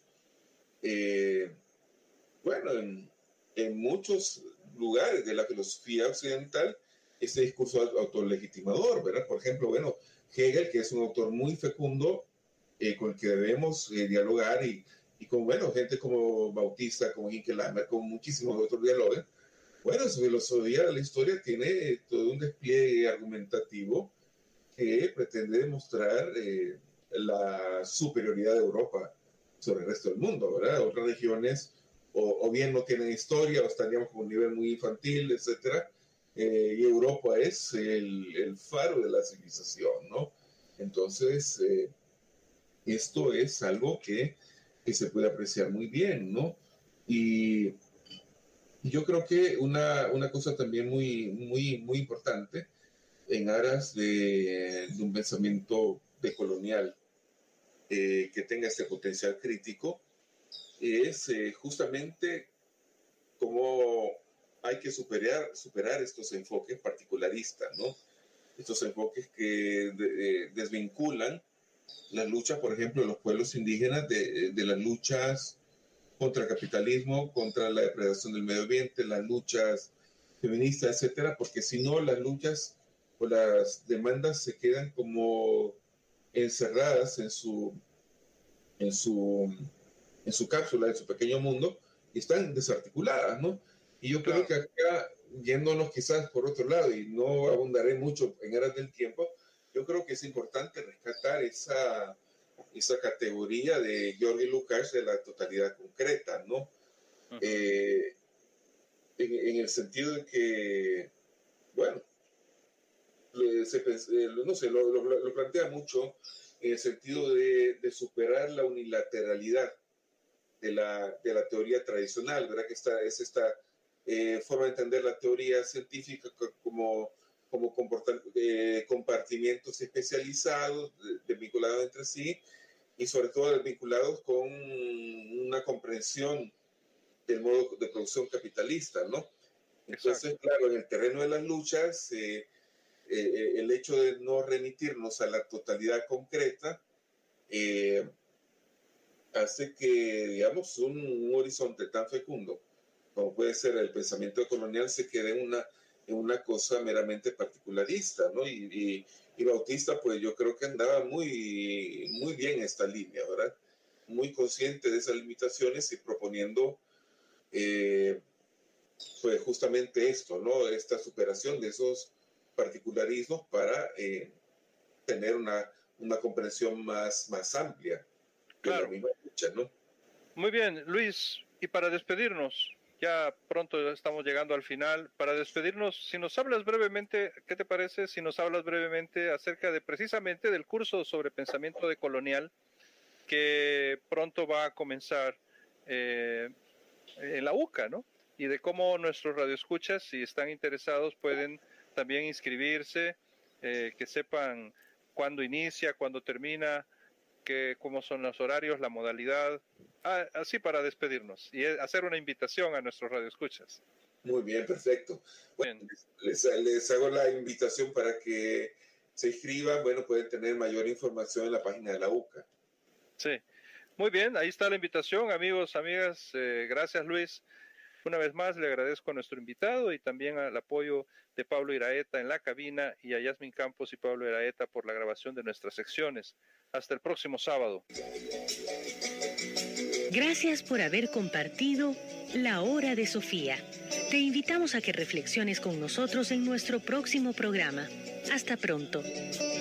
eh, bueno, en, en muchos lugares de la filosofía occidental, este discurso autolegitimador, ¿verdad? Por ejemplo, bueno, Hegel, que es un autor muy fecundo, eh, con el que debemos eh, dialogar, y, y con, bueno, gente como Bautista, como Hinkelhammer, con muchísimos otros diálogos. Bueno, su filosofía de la historia tiene todo un despliegue argumentativo que pretende demostrar eh, la superioridad de Europa sobre el resto del mundo, ¿verdad? Otras regiones o, o bien no tienen historia o están, digamos, como un nivel muy infantil, etcétera, eh, y Europa es el, el faro de la civilización, ¿no? Entonces, eh, esto es algo que, que se puede apreciar muy bien, ¿no? Y yo creo que una, una cosa también muy, muy, muy importante en aras de, de un pensamiento decolonial eh, que tenga este potencial crítico es eh, justamente cómo hay que superar, superar estos enfoques particularistas, ¿no? Estos enfoques que de, de, desvinculan las luchas, por ejemplo, de los pueblos indígenas de, de las luchas contra el capitalismo, contra la depredación del medio ambiente, las luchas feministas, etcétera, porque si no, las luchas o las demandas se quedan como encerradas en su, en su, en su cápsula, en su pequeño mundo, y están desarticuladas, ¿no? Y yo creo que acá, yéndonos quizás por otro lado, y no abundaré mucho en aras del tiempo, yo creo que es importante rescatar esa, esa categoría de Georgi Lukács de la totalidad concreta, ¿no? Uh-huh. Eh, en, en el sentido de que, bueno, se, no sé, lo, lo, lo plantea mucho en el sentido de, de superar la unilateralidad de la, de la teoría tradicional, ¿verdad? Que esta, es esta eh, forma de entender la teoría científica como, como eh, compartimientos especializados, de, de vinculados entre sí, y sobre todo vinculados con una comprensión del modo de producción capitalista, ¿no? Entonces, exacto, claro, en el terreno de las luchas, eh, eh, el hecho de no remitirnos a la totalidad concreta eh, hace que, digamos, un, un horizonte tan fecundo como puede ser el pensamiento colonial se quede en una, en una cosa meramente particularista, ¿no? Y, y, y Bautista, pues yo creo que andaba muy, muy bien en esta línea, ¿verdad? Muy consciente de esas limitaciones y proponiendo, eh, pues justamente esto, ¿no? Esta superación de esos particularismos para eh, tener una, una comprensión más, más amplia.
Claro.
De la misma lucha, ¿no?
Muy bien, Luis, y para despedirnos, ya pronto estamos llegando al final, para despedirnos, si nos hablas brevemente, ¿qué te parece si nos hablas brevemente acerca de precisamente del curso sobre pensamiento decolonial que pronto va a comenzar eh, en la U C A, ¿no? Y de cómo nuestros radioescuchas, si están interesados, pueden también inscribirse, eh, que sepan cuándo inicia, cuándo termina, que, cómo son los horarios, la modalidad, ah, así para despedirnos y hacer una invitación a nuestros radioescuchas.
Muy bien, perfecto. Bueno, bien. Les, les hago la invitación para que se inscriban. Bueno, pueden tener mayor información en la página de la U C A.
Sí, muy bien, ahí está la invitación, amigos, amigas. Eh, gracias, Luis. Una vez más le agradezco a nuestro invitado y también al apoyo de Pablo Iraeta en la cabina y a Yasmin Campos y Pablo Iraeta por la grabación de nuestras secciones. Hasta el próximo sábado.
Gracias por haber compartido La Hora de Sofía. Te invitamos a que reflexiones con nosotros en nuestro próximo programa. Hasta pronto.